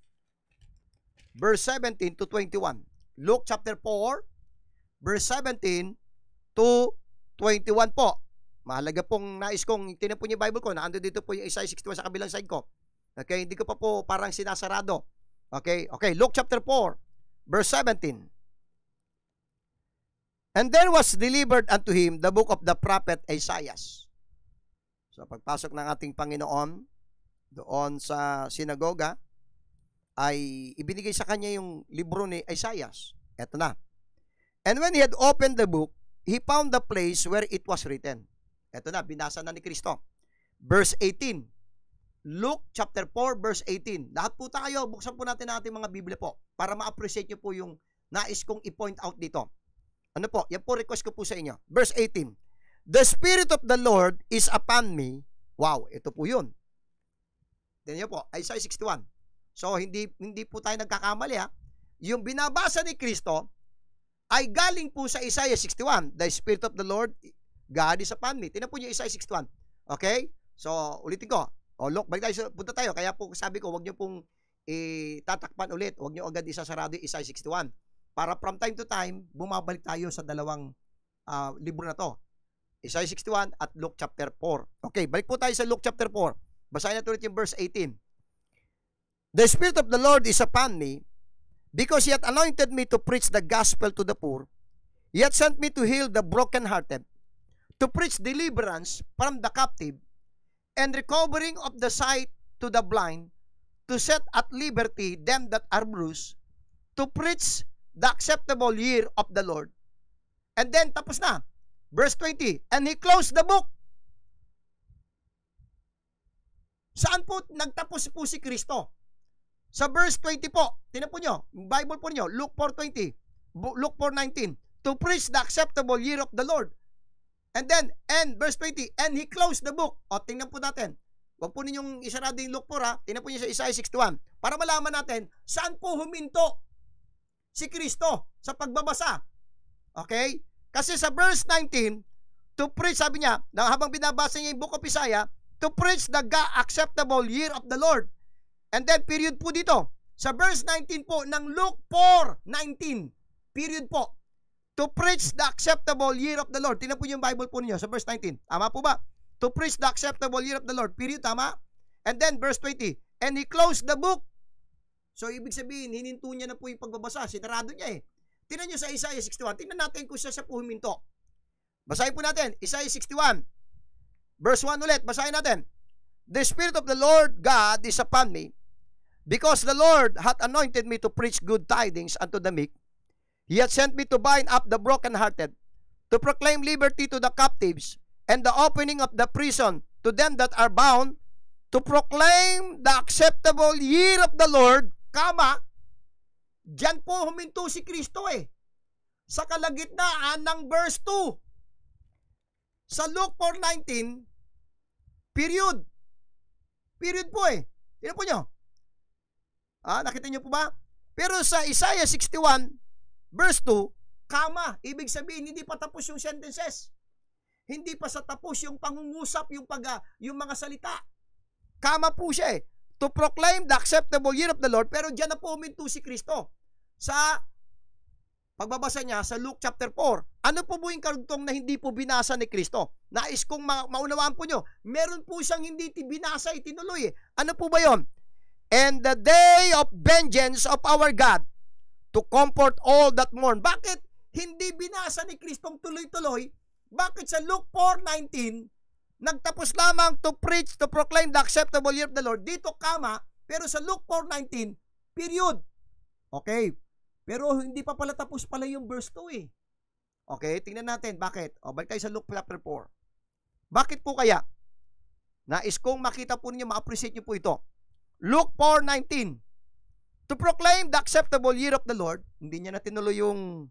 verse seventeen to twenty-one. Luke chapter four, verse seventeen to twenty-one po. Mahalaga pong nais kong, tinan po niyo yung Bible ko, naando dito po yung Isaiah sixty-one sa kabilang side ko. Okay, hindi ko pa po parang sinasarado. Okay, okay, Luke chapter four, verse seventeen. And there was delivered unto him the book of the prophet Isaiah. So, pagpasok ng ating Panginoon doon sa sinagoga, ay ibinigay sa kanya yung libro ni Isaiah. Eto na. And when he had opened the book, he found the place where it was written. Eto na, binasa na ni Kristo. Verse eighteen. Luke chapter four, verse eighteen. Lahat po tayo, buksan po natin natin mga Biblia po para ma-appreciate nyo po yung nais kong i-point out dito. Ano po? Yan po request ko po sa inyo. Verse eighteen. The Spirit of the Lord is upon me. Wow, ito po yun. Tignan nyo po, Isaiah sixty-one. So, hindi, hindi po tayo nagkakamali ha. Yung binabasa ni Kristo ay galing po sa Isaiah sixty-one. The Spirit of the Lord, God is upon me. Tignan po nyo Isaiah sixty-one. Okay? So, ulitin ko. O, look, balik tayo, punta tayo. Kaya po sabi ko, huwag nyo pong itatakpan ulit. Huwag nyo agad isasarado yung Isaiah sixty-one. Para from time to time, bumabalik tayo sa dalawang uh, libro na to. Isaiah sixty-one at Luke chapter four. Okay, balik po tayo sa Luke chapter four. Basahin natin ulit yung verse eighteen. The Spirit of the Lord is upon me, because He hath anointed me to preach the gospel to the poor. He hath sent me to heal the brokenhearted, to preach deliverance from the captive, and recovering of the sight to the blind, to set at liberty them that are bruised, to preach the acceptable year of the Lord. And then, tapos na. Verse twenty, and He closed the book. Saan po nagtapos po si Kristo? Sa verse twenty po, tinan po nyo, Bible po nyo, Luke four twenty, Luke four nineteen, to preach the acceptable year of the Lord. And then, and verse twenty, and He closed the book. O, tingnan po natin. Huwag po ninyong isarado yung Luke four ha. Tingnan po nyo sa Isaiah sixty-one. Para malaman natin, saan po huminto si Kristo sa pagbabasa. Okay? Kasi sa verse nineteen, to preach, sabi niya, na habang binabasa niya yung book of Isaiah, to preach the acceptable year of the Lord. And then, period po dito. Sa verse nineteen po ng Luke four nineteen, period po. To preach the acceptable year of the Lord. Tingnan po yung Bible po niyo sa verse nineteen. Tama po ba? To preach the acceptable year of the Lord. Period, tama? And then, verse twenty, and He closed the book. So, ibig sabihin, hininto niya na po yung pagbabasa. Sinarado niya eh. Tingnan niyo sa Isaiah sixty-one. Tingnan natin kung siya siya po huminto. Basahin po natin. Isaiah sixty-one. Verse one ulit. Basahin natin. The Spirit of the Lord God is upon me, because the Lord hath anointed me to preach good tidings unto the meek. He hath sent me to bind up the brokenhearted, to proclaim liberty to the captives, and the opening of the prison to them that are bound, to proclaim the acceptable year of the Lord, kama, diyan po huminto si Kristo eh. Sa kalagitnaan ng verse two. Sa Luke four nineteen, period. Period po eh. Tignan po nyo. Ah, nakita nyo po ba? Pero sa Isaiah sixty-one, verse two, kama. Ibig sabihin, hindi pa tapos yung sentences. Hindi pa sa tapos yung pangungusap, yung, pag, yung mga salita. Kama po siya eh. To proclaim the acceptable year of the Lord, pero diyan na po huminto si Kristo. Sa pagbabasa niya sa Luke chapter four, ano po po yung karugtong na hindi po binasa ni Kristo? Nais kong ma maunawaan po nyo, meron po siyang hindi binasa, itinuloy eh. Ano po ba yon? And the day of vengeance of our God, to comfort all that mourn. Bakit hindi binasa ni Kristong tuloy-tuloy? Bakit sa Luke four nineteen, nagtapos lamang to preach, to proclaim the acceptable year of the Lord, dito kama, pero sa Luke four nineteen, period. Okay. Pero hindi pa pala tapos pala yung verse two eh. Okay, tingnan natin. Bakit? O, balik tayo sa Luke chapter four. Bakit po kaya? Nais kong makita po ninyo, ma-appreciate nyo po ito. Luke four nineteen. To proclaim the acceptable year of the Lord. Hindi niya na tinuloy yung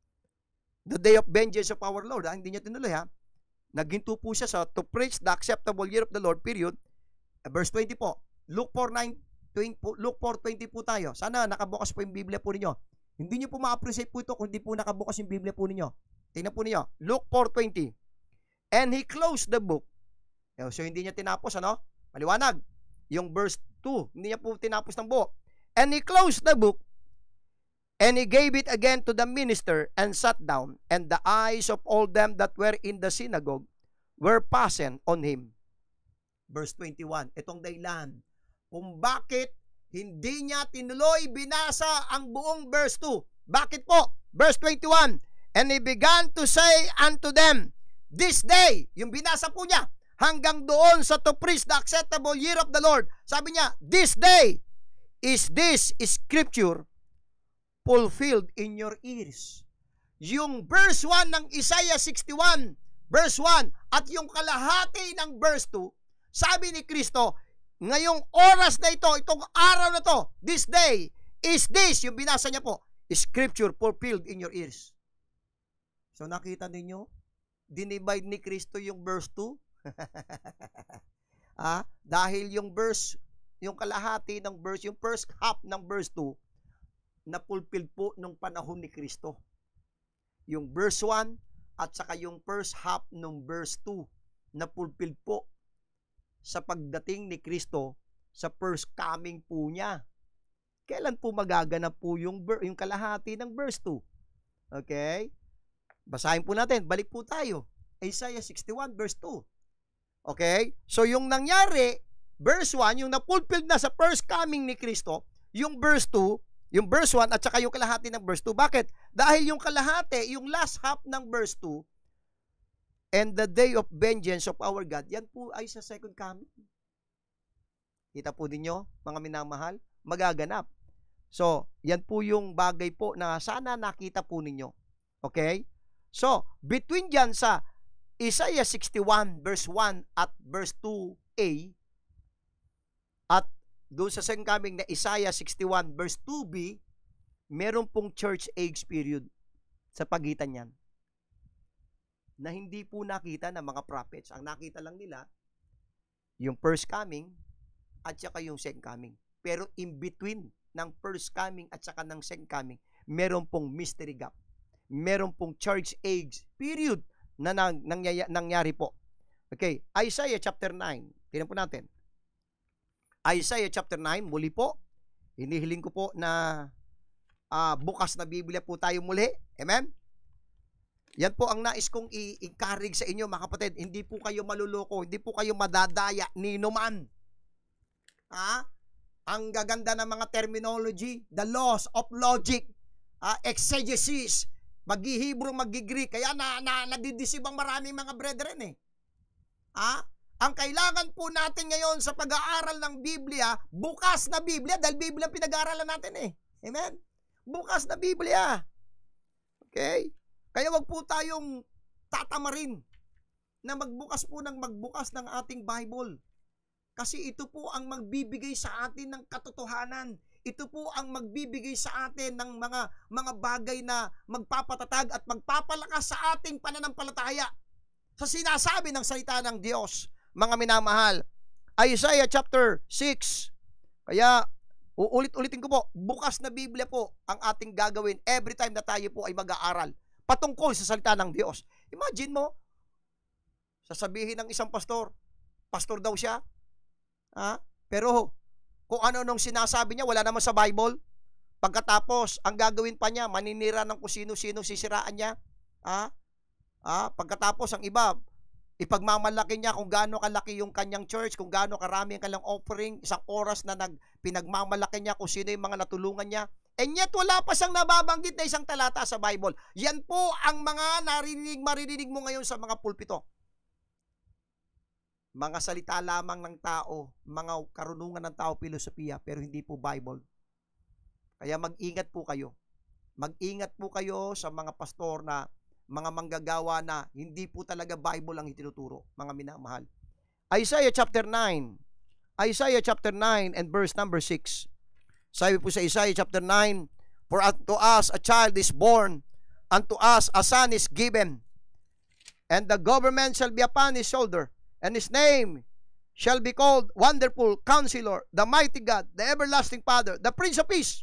the day of vengeance of our Lord. Ha? Hindi niya tinuloy ha. Naghinto po siya sa to preach the acceptable year of the Lord, period. Verse twenty po. Luke four nineteen. Luke four twenty po tayo. Sana nakabukas po yung Biblia po ninyo. Hindi nyo po ma-appreciate po ito kung hindi po nakabukas yung Biblia po ninyo. Tingnan po ninyo. Luke four twenty. And He closed the book. So, hindi niya tinapos, ano? Maliwanag. Yung verse two. Hindi niya po tinapos ng buo. And He closed the book. And He gave it again to the minister and sat down. And the eyes of all them that were in the synagogue were fastened on Him. Verse twenty-one. Itong dahilan kung bakit hindi niya tinuloy binasa ang buong verse two. Bakit po? Verse twenty-one. And He began to say unto them, this day, yung binasa po niya, hanggang doon sa to preach the acceptable year of the Lord. Sabi niya, this day is this scripture fulfilled in your ears. Yung verse one ng Isaiah sixty-one, verse one, at yung kalahati ng verse two, sabi ni Kristo, ngayong oras na ito, itong araw na to, this day, is this, yung binasa niya po, scripture fulfilled in your ears. So nakita ninyo, dinivide ni Kristo yung verse two. ah, dahil yung verse, yung kalahati ng verse, yung first half ng verse two, na fulfilled po nung panahon ni Kristo. Yung verse one at saka yung first half ng verse two na fulfilled po sa pagdating ni Kristo sa first coming po niya. Kailan po magaganap po yung, yung kalahati ng verse two? Okay? Basahin po natin. Balik po tayo. Isaiah sixty-one verse two. Okay? So yung nangyari, verse one, yung na-fulfilled na sa first coming ni Kristo, yung verse two, yung verse one at saka yung kalahati ng verse two. Bakit? Dahil yung kalahati, yung last half ng verse two, and the day of vengeance of our God, yan po ay sa second coming. Kita po ninyo, mga minamahal, magaganap. So, yan po yung bagay po na sana nakita po ninyo. Okay? So, between dyan sa Isaiah sixty-one verse one at verse two a at doon sa second coming na Isaiah sixty-one verse two b, meron pong church age period sa pagitan yan na hindi po nakita ng mga prophets. Ang nakita lang nila yung first coming at saka yung second coming. Pero in between ng first coming at saka ng second coming, meron pong mystery gap. Meron pong church age period na nang, nangyaya, nangyari po. Okay, Isaiah chapter nine. Tingnan po natin. Isaiah chapter nine, muli po, hinihiling ko po na uh, bukas na Biblia po tayo muli. Amen? Yan po ang nais kong i-encourage sa inyo, mga kapatid. Hindi po kayo maluloko, hindi po kayo madadaya ni numan. Ha? Ang gaganda ng mga terminology, the laws of logic, uh, exegesis, mag-Hebrew, mag-Greek, kaya na, na, nadidisib ang maraming mga brethren eh. Ha? Ang kailangan po natin ngayon sa pag-aaral ng Biblia, bukas na Biblia, dahil Biblia pinag-aaralan natin eh. Amen? Bukas na Biblia. Okay? Kaya wag po tayong tatamarin na magbukas po ng magbukas ng ating Bible. Kasi ito po ang magbibigay sa atin ng katotohanan. Ito po ang magbibigay sa atin ng mga mga bagay na magpapatatag at magpapalakas sa ating pananampalataya sa sinasabi ng salita ng Diyos. Mga minamahal, Isaiah chapter six. Kaya, uulit-ulitin ko po, bukas na Biblia po ang ating gagawin every time na tayo po ay mag-aaral patungkol sa salita ng Diyos. Imagine mo, sasabihin ng isang pastor, pastor daw siya, ha? Pero kung ano nung sinasabi niya, wala naman sa Bible. Pagkatapos, ang gagawin pa niya, maninira ng kung sino-sino sisiraan niya. Ha? Ha? Pagkatapos, ang iba, ipagmamalaki niya kung gaano kalaki yung kanyang church, kung gaano karami ang kanyang offering, isang oras na nag, pinagmamalaki niya kung sino yung mga natulungan niya. And yet, wala pa siyang nababanggit na isang talata sa Bible. Yan po ang mga narinig, maririnig mo ngayon sa mga pulpito. Mga salita lamang ng tao, mga karunungan ng tao, filosofiya, pero hindi po Bible. Kaya mag-ingat po kayo. Mag-ingat po kayo sa mga pastor na mga manggagawa na hindi po talaga Bible ang itinuturo, mga minamahal. Isaiah chapter nine. Isaiah chapter nine and verse number six. Sabi po sa Isaiah chapter nine, for unto us a child is born, unto us a son is given, and the government shall be upon his shoulder, and his name shall be called Wonderful Counselor, the Mighty God, the Everlasting Father, the Prince of Peace.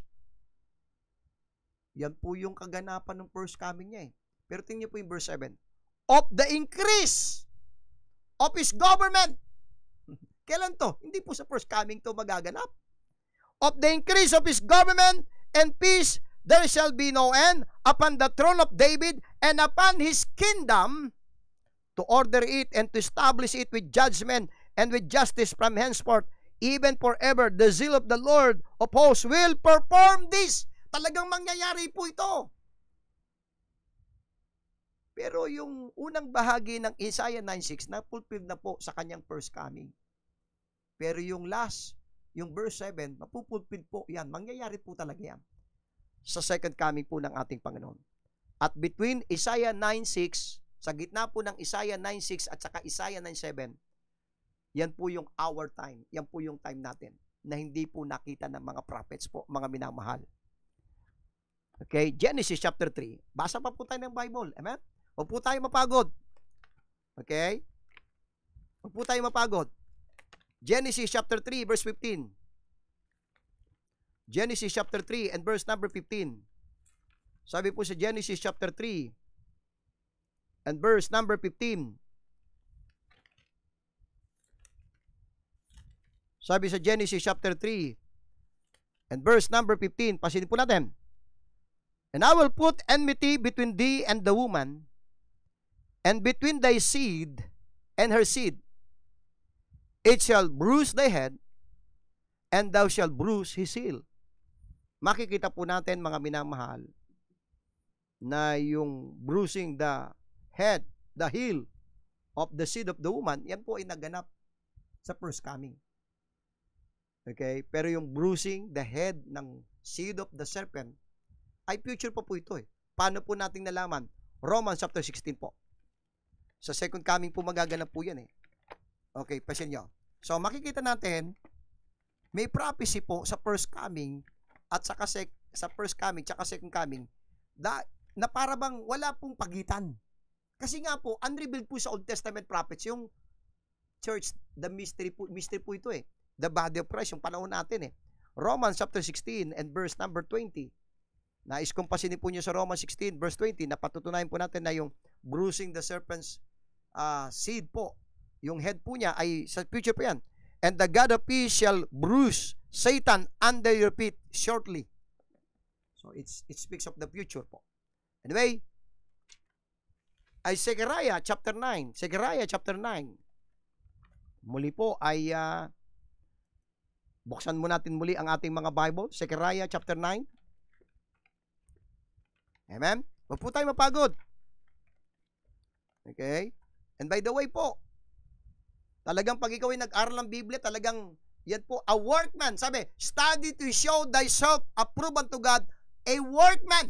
Yan po yung kaganapan ng first coming niya eh. Pero tingnan niyo po yung verse seven. Of the increase of His government. Kailan to? Hindi po sa first coming to magaganap. Of the increase of His government and peace, there shall be no end upon the throne of David and upon His kingdom, to order it and to establish it with judgment and with justice from henceforth, even forever. The zeal of the Lord of hosts will perform this. Talagang mangyayari po ito. Pero yung unang bahagi ng Isaiah nine six na fulfilled na po sa kanyang first coming. Pero yung last yung verse seven, mapupulpil po yan. Mangyayari po talaga yan sa second coming po ng ating Panginoon. At between Isaiah nine six, sa gitna po ng Isaiah nine six at saka Isaiah nine seven, yan po yung our time. Yan po yung time natin na hindi po nakita ng mga prophets po, mga minamahal. Okay, Genesis chapter three. Basa pa po tayo ng Bible. Amen? Huwag po tayo mapagod. Okay? Huwag po tayo mapagod. Genesis chapter three, verse fifteen. Genesis chapter three and verse number fifteen. Sabi po sa Genesis chapter three and verse number fifteen. Sabi sa Genesis chapter three and verse number fifteen. Pasilin po natin. And I will put enmity between thee and the woman, and between thy seed and her seed. It shall bruise thy head, and thou shalt bruise his heel. Makikita po natin, mga minamahal, na yung bruising the head, the heel of the seed of the woman, yan po ay naganap sa first coming. Okay? Pero yung bruising the head ng seed of the serpent, ay future pa po ito eh. Paano po nating nalaman? Romans chapter sixteen po. Sa second coming po magaganap po yan eh. Okay, pasin nyo. So, makikita natin, may prophecy po sa first coming at saka sec, sa first coming tsaka second coming da, na para bang wala pong pagitan. Kasi nga po, unrevealed po sa Old Testament prophets, yung church, the mystery po, mystery po ito eh. The body of Christ, yung panahon natin eh. Romans chapter sixteen and verse number twenty. Nais kong pasinin po nyo sa Romans sixteen verse twenty, na patutunayan po natin na yung bruising the serpent's uh, seed po, yung head po niya ay sa future po yan. And the God of peace shall bruise Satan under your feet shortly. So it's it speaks of the future po. Anyway, ay Zechariah chapter nine. Zechariah chapter nine. Muli po ay uh, buksan mo natin muli ang ating mga Bible. Zechariah chapter nine. Amen? Huwag po tayo mapagod. Okay? And by the way po, talagang pag ikaw ay nag-aral ng Biblia, talagang yan po, a workman. Sabi, study to show thyself approved unto God, a workman.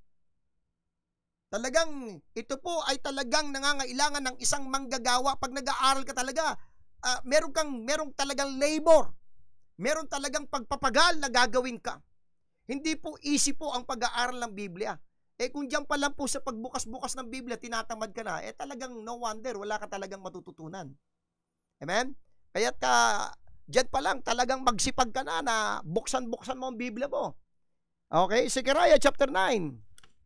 Talagang, ito po ay talagang nangangailangan ng isang manggagawa. Pag nag-aaral ka talaga, uh, meron kang, meron talagang labor. Meron talagang pagpapagal na gagawin ka. Hindi po easy po ang pag-aaral ng Biblia. Eh kung diyan pa lang po sa pagbukas-bukas ng Biblia, tinatamad ka na, eh talagang no wonder, wala ka talagang matututunan. Amen? Kaya ka, diyan pa lang, talagang magsipag ka na na buksan-buksan mo ang Biblia mo. Okay? Zechariah chapter nine.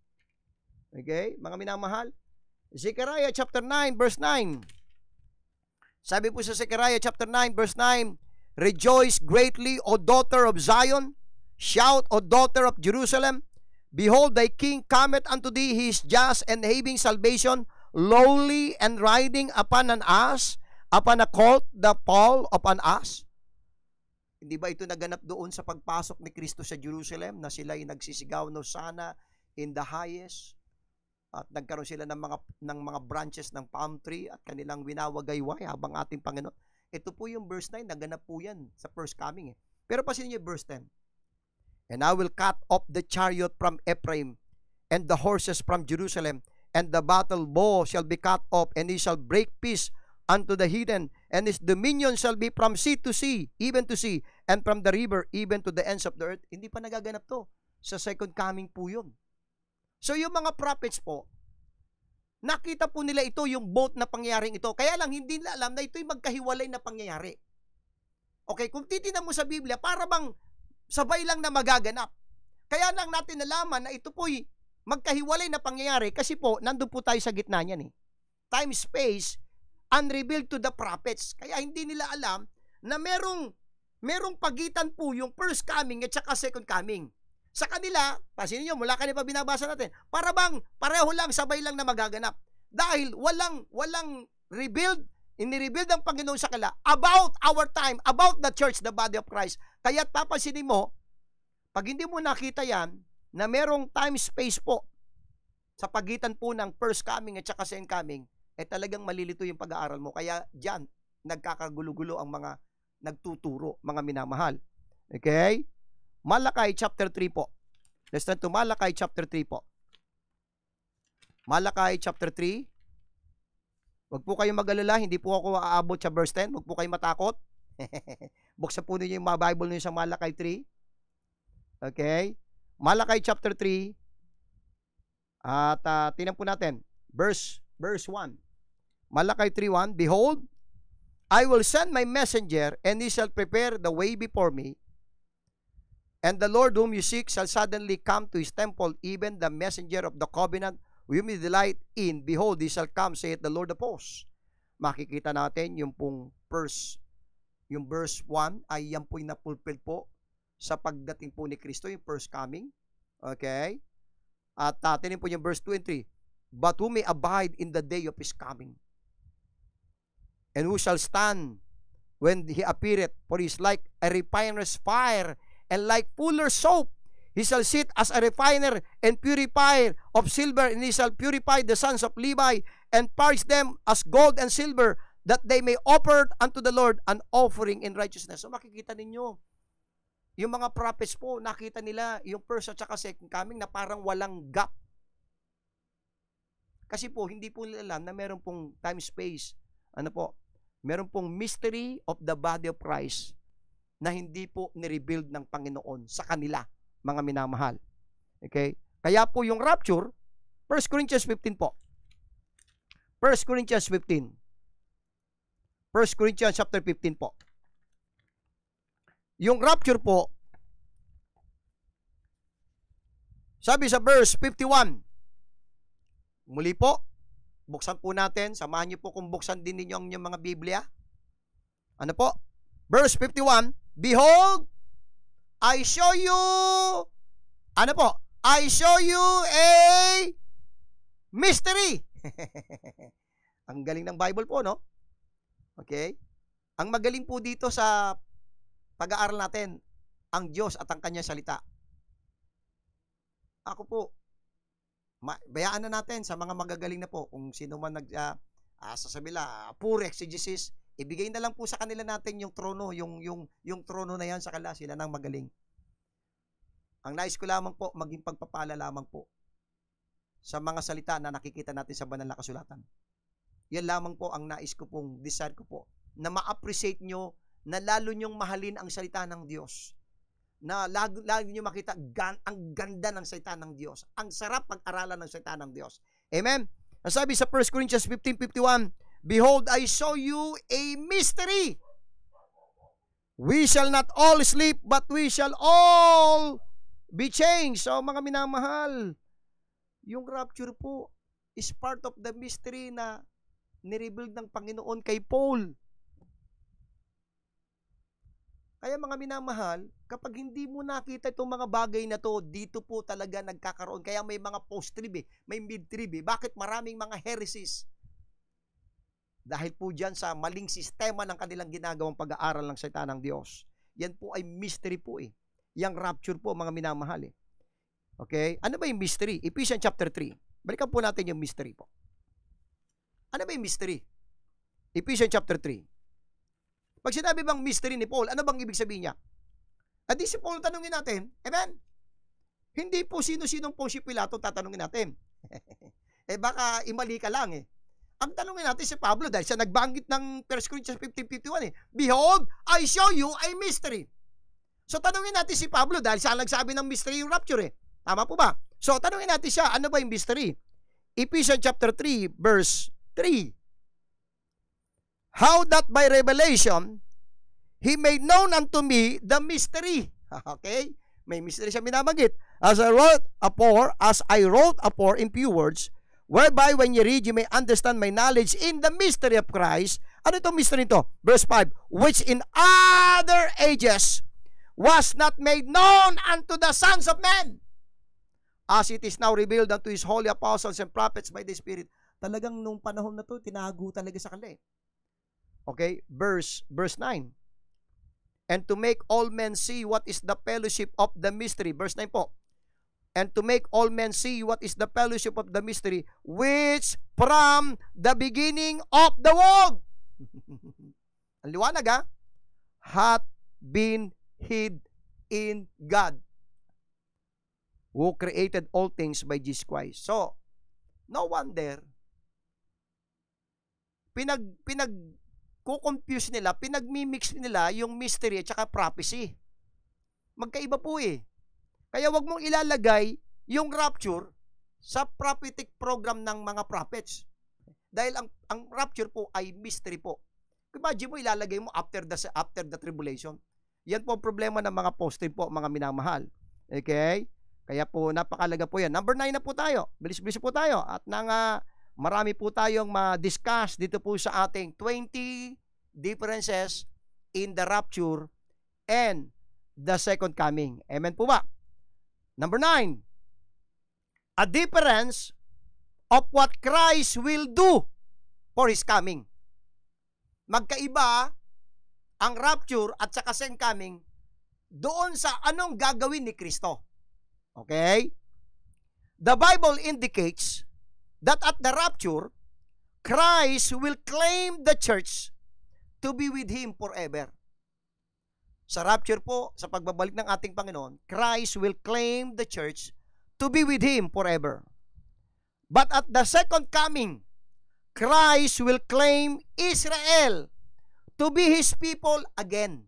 Okay? Mga minamahal. Zechariah chapter nine, verse nine. Sabi po sa Zechariah chapter nine, verse nine, rejoice greatly, O daughter of Zion. Shout, O daughter of Jerusalem. Behold, thy king cometh unto thee, he is just and having salvation, lowly and riding upon an ass, upon a colt, the foal of an ass. Hindi ba ito naganap doon sa pagpasok ni Kristo sa Jerusalem, na sila ay nagsisigaw no sana in the highest, at nagkaroon sila ng mga, ng mga branches ng palm tree at kanilang winawagayway habang ating Panginoon. Ito po yung verse nine, naganap po yan sa first coming eh. Pero pasin niyo yung verse ten. And I will cut off the chariot from Ephraim, and the horses from Jerusalem, and the battle bow shall be cut off, and he shall break peace unto the heathen, and his dominion shall be from sea to sea, even to sea, and from the river, even to the ends of the earth. Hindi pa nagaganap to. Sa second coming po yun. So yung mga prophets po, nakita po nila ito, yung both na pangyayaring ito. Kaya lang hindi nila alam na ito'y magkahiwalay na pangyayari. Okay, kung titignan mo sa Biblia, para bang sabay lang na magaganap. Kaya lang natin nalaman na ito po'y magkahiwalay na pangyayari kasi po, nandun po tayo sa gitna niyan eh. Time, space, unrevealed to the prophets. Kaya hindi nila alam na merong, merong pagitan po yung first coming at saka second coming. Sa kanila, pasin niyo, mula kanila pa binabasa natin, para bang pareho lang, sabay lang na magaganap. Dahil walang, walang revealed, ini-revealed ang Panginoon sa kanila about our time, about the church, the body of Christ. Kaya't papansinin mo, pag hindi mo nakita yan, na merong time space po sa pagitan po ng first coming at saka second coming, eh talagang malilito yung pag-aaral mo. Kaya dyan, nagkakagulo-gulo ang mga nagtuturo, mga minamahal. Okay? Malakay chapter three po. Let's turn to Malakay chapter three po. Malakay chapter three. Huwag po kayong mag-alala, hindi po ako aabot sa verse ten. Huwag po kayong matakot. Buksan po ninyo yung mga Bible ninyo sa Malakay three. Okay? Malakay chapter three. At uh, tingnan po natin. Verse, verse one. Malakay three one. Behold, I will send my messenger, and he shall prepare the way before me. And the Lord whom you seek shall suddenly come to his temple, even the messenger of the covenant whom you delight in. Behold, he shall come, saith the Lord of hosts. Makikita natin yung pong verse, yung verse one ay yan po yung napulpil po sa pagdating po ni Kristo, yung first coming. Okay? At uh, tinin po yung verse two and three. But who may abide in the day of his coming? And who shall stand when he appeareth? For he is like a refiner's fire, and like fuller's soap. He shall sit as a refiner and purifier of silver, and he shall purify the sons of Levi, and purge them as gold and silver, that they may offer unto the Lord an offering in righteousness. So makikita ninyo, yung mga prophets po, nakita nila yung first at saka second coming na parang walang gap. Kasi po, hindi po nila alam na meron pong time-space. Ano po? Meron pong mystery of the body of Christ na hindi po nirebuild ng Panginoon sa kanila, mga minamahal. Okay? Kaya po yung rapture, First Corinthians fifteen po. First Corinthians fifteen. First Corinthians chapter fifteen po. Yung rapture po, sabi sa verse fifty-one, muli po, buksan po natin, samahan niyo po kung buksan din ninyo ang inyong mga Biblia. Ano po? Verse fifty-one, behold, I show you, ano po? I show you a mystery. Ang galing ng Bible po, no? Okay? Ang magaling po dito sa pag-aaral natin, ang Diyos at ang kanyang salita. Ako po, bayaan na natin sa mga magagaling na po, kung sino man nag, uh, uh, sasabi la, uh, pure exegesis, ibigay na lang po sa kanila natin yung trono, yung, yung, yung trono na yan sa kanila, sila nang magaling. Ang nais ko lamang po, maging pagpapala lamang po sa mga salita na nakikita natin sa banal na kasulatan. Yan lamang po ang nais ko pong, desire ko po, na ma-appreciate nyo, na lalo nyong mahalin ang salita ng Diyos. Na lalo, lalo nyo makita, gan, ang ganda ng salita ng Diyos. Ang sarap pag-aralan ng salita ng Diyos. Amen? Ang sabi sa First Corinthians fifteen fifty-one, behold, I show you a mystery. We shall not all sleep, but we shall all be changed. So, mga minamahal, yung rapture po is part of the mystery na nirebuild ng Panginoon kay Paul. Kaya mga minamahal, kapag hindi mo nakita itong mga bagay na to, dito po talaga nagkakaroon. Kaya may mga post-trib eh, may mid-trib eh. Bakit maraming mga heresies? Dahil po dyan sa maling sistema ng kanilang ginagawang pag-aaral ng salita ng Diyos. Yan po ay mystery po eh. Yang rapture po, mga minamahal eh. Okay? Ano ba yung mystery? Ephesians chapter three. Balikan po natin yung mystery po. Ano ba yung mystery? Ephesians chapter three. Pag sinabi bang mystery ni Paul, ano bang ibig sabihin niya? At di si Paul tanungin natin, amen? Hindi po sino-sinong po si Pilato tatanungin natin. Eh baka imali ka lang eh. Ang tanungin natin si Pablo dahil siya nagbanggit ng First Corinthians fifteen fifty-one eh. Behold, I show you a mystery. So tanungin natin si Pablo dahil siya nagsabi ng mystery yung rapture eh. Tama po ba? So tanungin natin siya, ano ba yung mystery? Ephesians chapter three verse three. How that by revelation he made known unto me the mystery. Okay? May mystery siya binabanggit. As I wrote afore, as I wrote afore in few words, whereby when you read, you may understand my knowledge in the mystery of Christ. Ano itong mystery ito? Verse five, which in other ages was not made known unto the sons of men, as it is now revealed unto his holy apostles and prophets by the Spirit. Talagang nung panahon na to, tinago talaga sa kanila eh. Okay, verse verse nine. And to make all men see what is the fellowship of the mystery. Verse nine po. And to make all men see what is the fellowship of the mystery, which from the beginning of the world. Ang liwanag ha? hath been hid in God, who created all things by Jesus Christ. So, no wonder, pinag, pinag, ko-confuse nila, pinagmimix nila yung mystery at saka prophecy. Magkaiba po eh. Kaya wag mong ilalagay yung rapture sa prophetic program ng mga prophets. Dahil ang, ang rapture po ay mystery po. Imagine mo, ilalagay mo after the, after the tribulation. Yan po ang problema ng mga posting po, mga minamahal. Okay? Kaya po, napakalaga po yan. Number nine na po tayo. Bilis-bilis po tayo. At nang uh, marami po tayong ma-discuss dito po sa ating twenty differences in the rapture and the second coming. Amen po ba? Number nine, a difference of what Christ will do for His coming. Magkaiba ang rapture at saka second coming doon sa anong gagawin ni Kristo. Okay? The Bible indicates that at the rapture, Christ will claim the church to be with Him forever. Sa rapture po, sa pagbabalik ng ating Panginoon, Christ will claim the church to be with Him forever. But at the second coming, Christ will claim Israel to be His people again.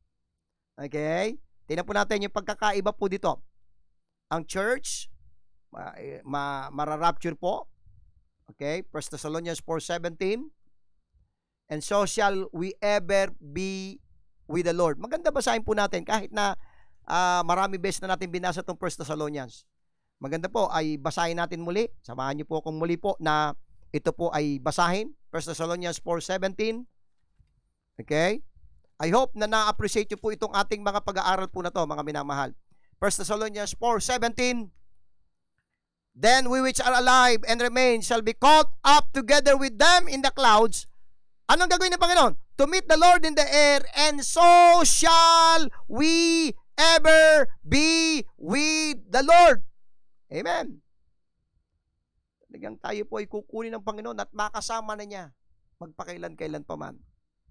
Okay? Tingnan po natin yung pagkakaiba po dito. Ang church, ma, ma, mara-rapture po. Okay? First Thessalonians four seventeen. And so shall we ever be with the Lord. Maganda basahin po natin kahit na uh, marami beses na natin binasa itong First Thessalonians. Maganda po ay basahin natin muli. Samahan niyo po akong muli po na ito po ay basahin. First Thessalonians four seventeen. Okay? I hope na na-appreciate niyo po itong ating mga pag-aaral po na to, mga minamahal. First Thessalonians four seventeen. Then we which are alive and remain shall be caught up together with them in the clouds. Anong gagawin ng Panginoon? To meet the Lord in the air, and so shall we ever be with the Lord. Amen. Talagang tayo po ay kukunin ng Panginoon at makasama na niya magpakailan-kailan pa man.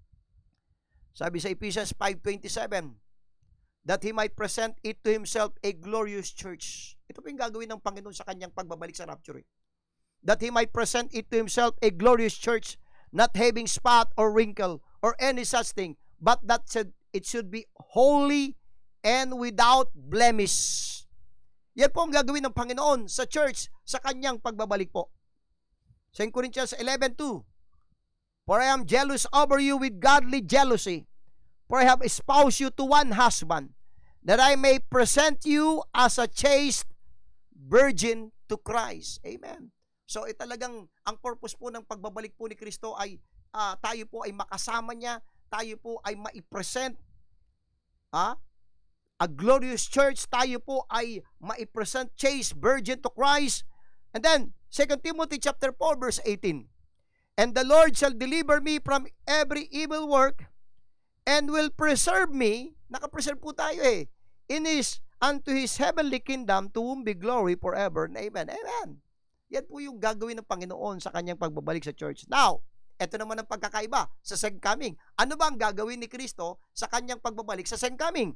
Sabi sa Ephesians five twenty-seven, that He might present it to Himself a glorious church. Ito po yung gagawin ng Panginoon sa kanyang pagbabalik sa rapture. That He might present it to Himself a glorious church, not having spot or wrinkle or any such thing, but that said it should be holy and without blemish. Yan po ang gagawin ng Panginoon sa church sa kanyang pagbabalik po. Second Corinthians eleven two, for I am jealous over you with godly jealousy, for I have espoused you to one husband, that I may present you as a chaste virgin to Christ. Amen. So, eh, talagang ang purpose po ng pagbabalik po ni Kristo ay uh, tayo po ay makasama niya, tayo po ay maipresent ah, a glorious church, tayo po ay maipresent chaste virgin to Christ. And then, Second Timothy chapter four verse eighteen, and the Lord shall deliver me from every evil work and will preserve me, nakapreserve po tayo eh, in His, unto His heavenly kingdom, to whom be glory forever and amen. Amen. Yan po yung gagawin ng Panginoon sa kanyang pagbabalik sa church. Now, ito naman ang pagkakaiba sa second coming. Ano ba ang gagawin ni Kristo sa kanyang pagbabalik sa second coming?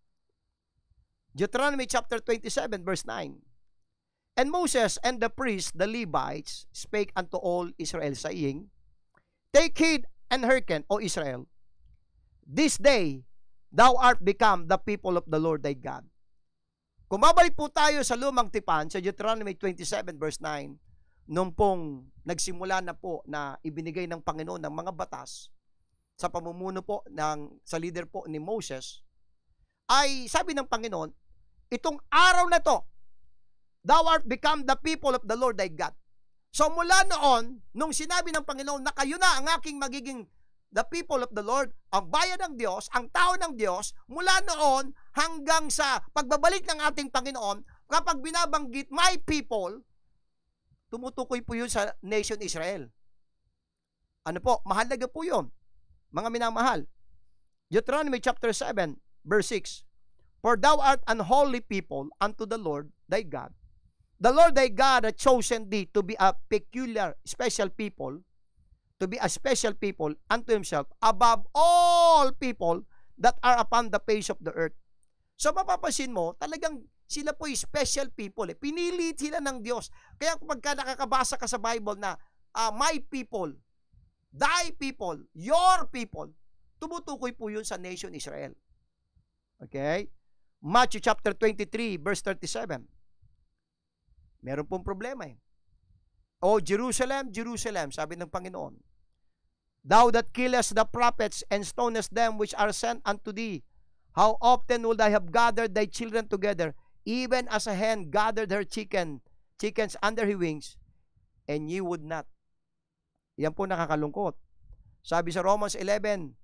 Deuteronomy chapter twenty-seven verse nine. And Moses and the priests, the Levites, spake unto all Israel, saying, take heed and hearken, O Israel, this day thou art become the people of the Lord thy God. Kung mabalik po tayo sa lumang tipan, sa Deuteronomy twenty-seven verse nine, nung pong nagsimula na po na ibinigay ng Panginoon ng mga batas sa pamumuno po ng, sa leader po ni Moses, ay sabi ng Panginoon, itong araw na to, thou art become the people of the Lord thy God. So mula noon, nung sinabi ng Panginoon na kayo na ang aking magiging the people of the Lord, ang bayan ng Diyos, ang tao ng Diyos, mula noon hanggang sa pagbabalik ng ating Panginoon, kapag binabanggit my people, tumutukoy po yun sa nation Israel. Ano po? Mahalaga po yun, mga minamahal. Deuteronomy chapter seven, verse six, for thou art an holy people unto the Lord thy God. The Lord thy God hath chosen thee to be a peculiar, special people, to be a special people unto Himself above all people that are upon the face of the earth. So mapapansin mo, talagang sila po ay special people. Eh. Pinili sila ng Diyos. Kaya pagka nakakabasa ka sa Bible na uh, my people, thy people, your people, tumutukoy po yun sa nation Israel. Okay? Matthew chapter twenty-three, verse thirty-seven. Meron pong problema eh. O Jerusalem, Jerusalem, sabi ng Panginoon, thou that killest the prophets and stonest them which are sent unto thee, how often would I have gathered thy children together, even as a hen gathered her chicken, chickens under her wings, and ye would not. Yan po nakakalungkot. Sabi sa Romans eleven,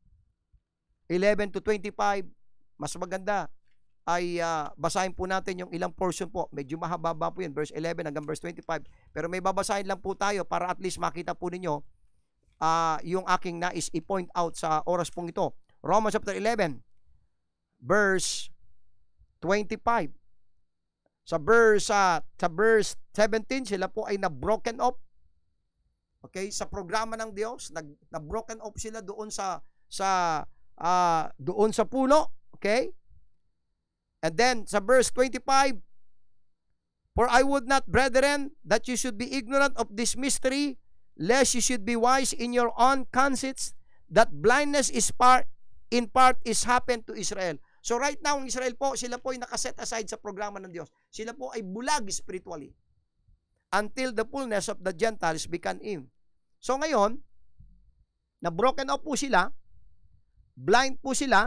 eleven to twenty-five, mas maganda ay uh, basahin po natin yung ilang portion po. Medyo mahaba po yun, verse eleven hanggang verse twenty-five. Pero may babasahin lang po tayo para at least makita po ninyo uh, yung aking nais i-point out sa oras pong ito. Romans chapter eleven, verse twenty-five. Sa verse, uh, sa verse seventeen, sila po ay na-broken off. Okay? Sa programa ng Diyos, na-broken off sila doon sa, sa, uh, doon sa puno. Okay? And then, sa verse twenty-five, for I would not, brethren, that you should be ignorant of this mystery, lest you should be wise in your own conscience, that blindness is part, in part is happened to Israel. So right now, ang Israel po, sila po ay nakaset aside sa programa ng Diyos. Sila po ay bulag spiritually until the fullness of the Gentiles began in. So ngayon, na broken off po sila, blind po sila.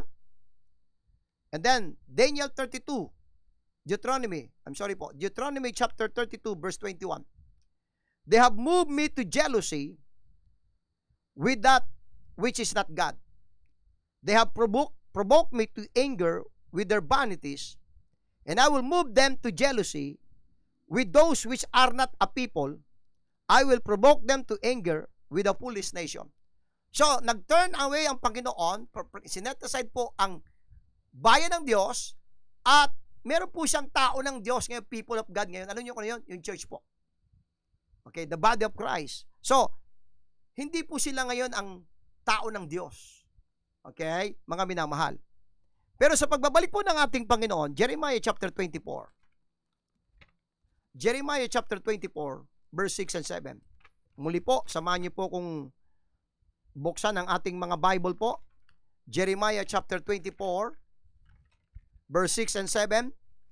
And then, Daniel thirty-two, Deuteronomy, I'm sorry po, Deuteronomy chapter thirty-two, verse twenty-one. They have moved me to jealousy with that which is not God. They have provoked, provoked me to anger with their vanities, and I will move them to jealousy with those which are not a people. I will provoke them to anger with a foolish nation. So, nag-turn away ang Panginoon, sinet aside po ang bayan ng Diyos, at meron po siyang tao ng Diyos ngayon, people of God ngayon. Ano nyo kung yun? Yung church po. Okay, the body of Christ. So, hindi po sila ngayon ang tao ng Diyos. Okay, mga minamahal. Pero sa pagbabalik po ng ating Panginoon, Jeremiah chapter twenty-four. Jeremiah chapter twenty-four, verse six and seven. Muli po, samahan niyo po kung buksan ang ating mga Bible po. Jeremiah chapter twenty-four, verse six and seven.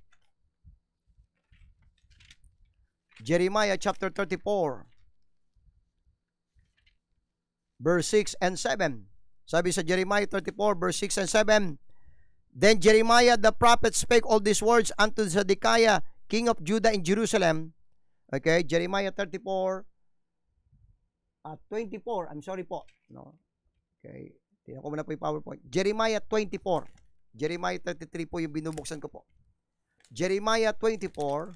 Jeremiah chapter thirty-four, verse six and seven. Sabi sa Jeremiah thirty-four, verse six and seven, then Jeremiah the prophet spake all these words unto Zedekiah, king of Judah in Jerusalem. Okay, Jeremiah thirty-four, at uh, twenty-four, I'm sorry po. No? Okay, tingnan ko muna po yung PowerPoint. Jeremiah twenty-four. Jeremiah thirty-three po yung binubuksan ko po. Jeremiah twenty-four,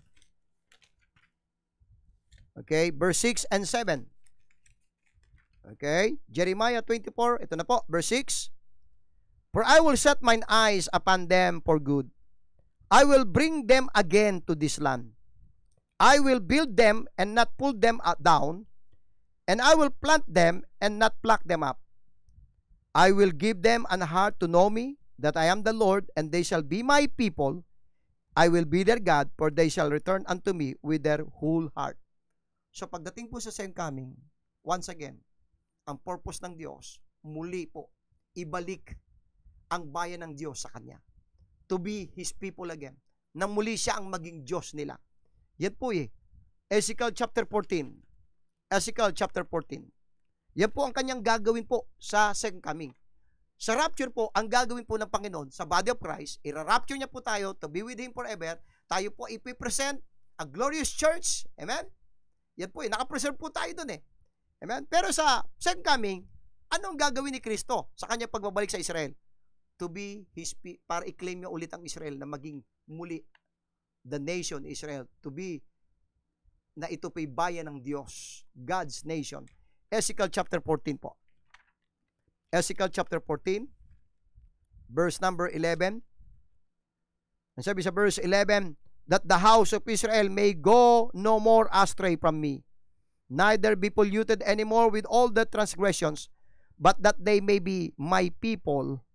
okay, verse six and seven. Okay, Jeremiah twenty-four, ito na po, verse six. For I will set mine eyes upon them for good. I will bring them again to this land. I will build them and not pull them down, and I will plant them and not pluck them up. I will give them an heart to know me, that I am the Lord, and they shall be my people. I will be their God, for they shall return unto me with their whole heart. So pagdating po sa second coming, once again, ang purpose ng Diyos, muli po, ibalik ang bayan ng Diyos sa Kanya. To be His people again. Nang muli siya ang maging Diyos nila. Yan po eh. Ezekiel chapter fourteen. Ezekiel chapter fourteen. Yan po ang Kanyang gagawin po sa second coming. Sa rapture po, ang gagawin po ng Panginoon sa body of Christ, ira-rapture niya po tayo to be with Him forever. Tayo po ipipresent a glorious church. Amen? Yan po eh. Nakapreserve po tayo dun eh. Amen? Pero sa second coming, anong gagawin ni Kristo sa kanyang pagbabalik sa Israel? To be His people, para i-claim niya ulit ang Israel na maging muli the nation Israel. To be na ito po'y bayan ng Diyos, God's nation. Ezekiel chapter fourteen po. Ezekiel chapter fourteen, verse number eleven. Ang sabi sa verse eleven, that the house of Israel may go no more astray from me, neither be polluted anymore with all the transgressions, but that they may be my people,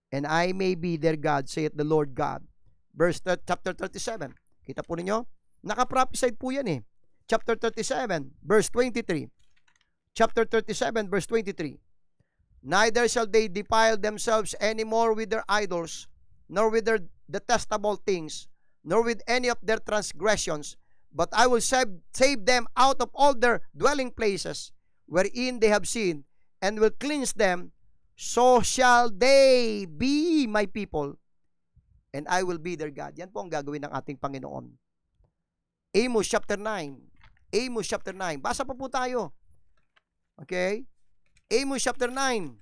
and I may be their God, saith the Lord God. Verse chapter thirty-seven. Kita po ninyo? Naka-prophesied po yan eh. Chapter thirty-seven, verse twenty-three. Chapter thirty-seven, verse twenty-three. Neither shall they defile themselves any more with their idols, nor with their detestable things, nor with any of their transgressions, but I will save, save them out of all their dwelling places, wherein they have sinned, and will cleanse them. So shall they be my people, and I will be their God. Yan po ang gagawin ng ating Panginoon. Amos chapter nine. Amos chapter nine. Basa pa po tayo. Okay? Amos chapter nine.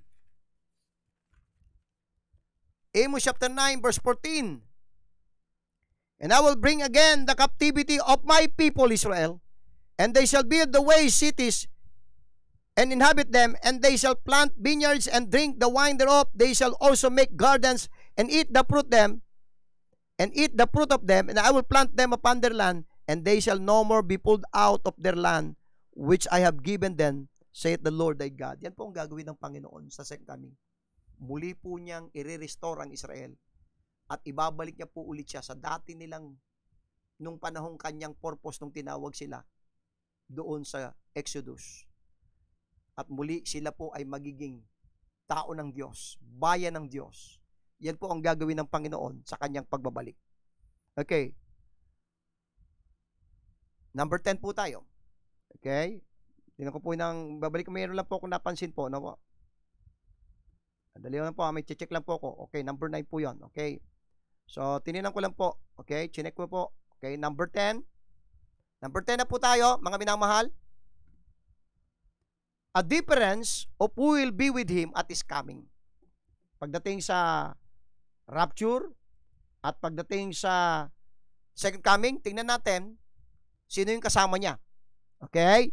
Amos chapter nine verse fourteen. And I will bring again the captivity of my people Israel, and they shall build the waste cities, and inhabit them, and they shall plant vineyards and drink the wine thereof. They shall also make gardens and eat the fruit them, and eat the fruit of them, and I will plant them upon their land, and they shall no more be pulled out of their land, which I have given them, saith the Lord thy God. Yan po ang gagawin ng Panginoon sa second coming. Muli po niyang i-restore ang Israel, at ibabalik niya po ulit siya sa dati nilang, nung panahong kanyang purpose nung tinawag sila doon sa Exodus. At muli sila po ay magiging tao ng Diyos, bayan ng Diyos. Yan po ang gagawin ng Panginoon sa kanyang pagbabalik. Okay. Number ten po tayo. Okay. Tingnan ko po ng, babalik ko, mayroon lang po kung napansin po. No? Dali lang po, may check lang po ako. Okay, number nine po yon. Okay. So, tininan ko lang po. Okay, chinek ko po. Okay, number ten. Number ten na po tayo, mga minamahal. A difference of who will be with him at his coming. Pagdating sa rapture at pagdating sa second coming, tingnan natin sino yung kasama niya. Okay?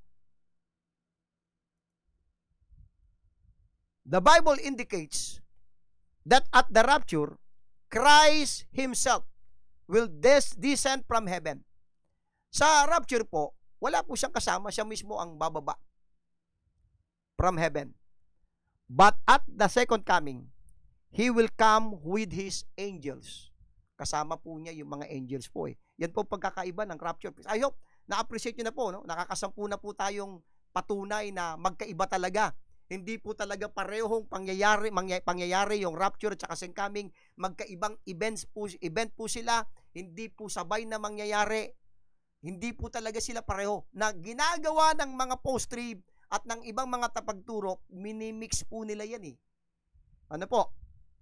The Bible indicates that at the rapture, Christ himself will des descend from heaven. Sa rapture po, wala po siyang kasama, siya mismo ang bababa from heaven. But at the second coming, he will come with his angels. Kasama po niya yung mga angels po eh. Yan po pagkakaiba ng rapture. I hope na-appreciate nyo na po, no? Nakakasampu na po tayong patunay na magkaiba talaga. Hindi po talaga parehong pangyayari, pangyayari yung rapture at saka second coming. Magkaibang events po, event po sila. Hindi po sabay na mangyayari. Hindi po talaga sila pareho. Na ginagawa ng mga post-trib at ng ibang mga tapagturo, minimix po nila yan eh. Ano po?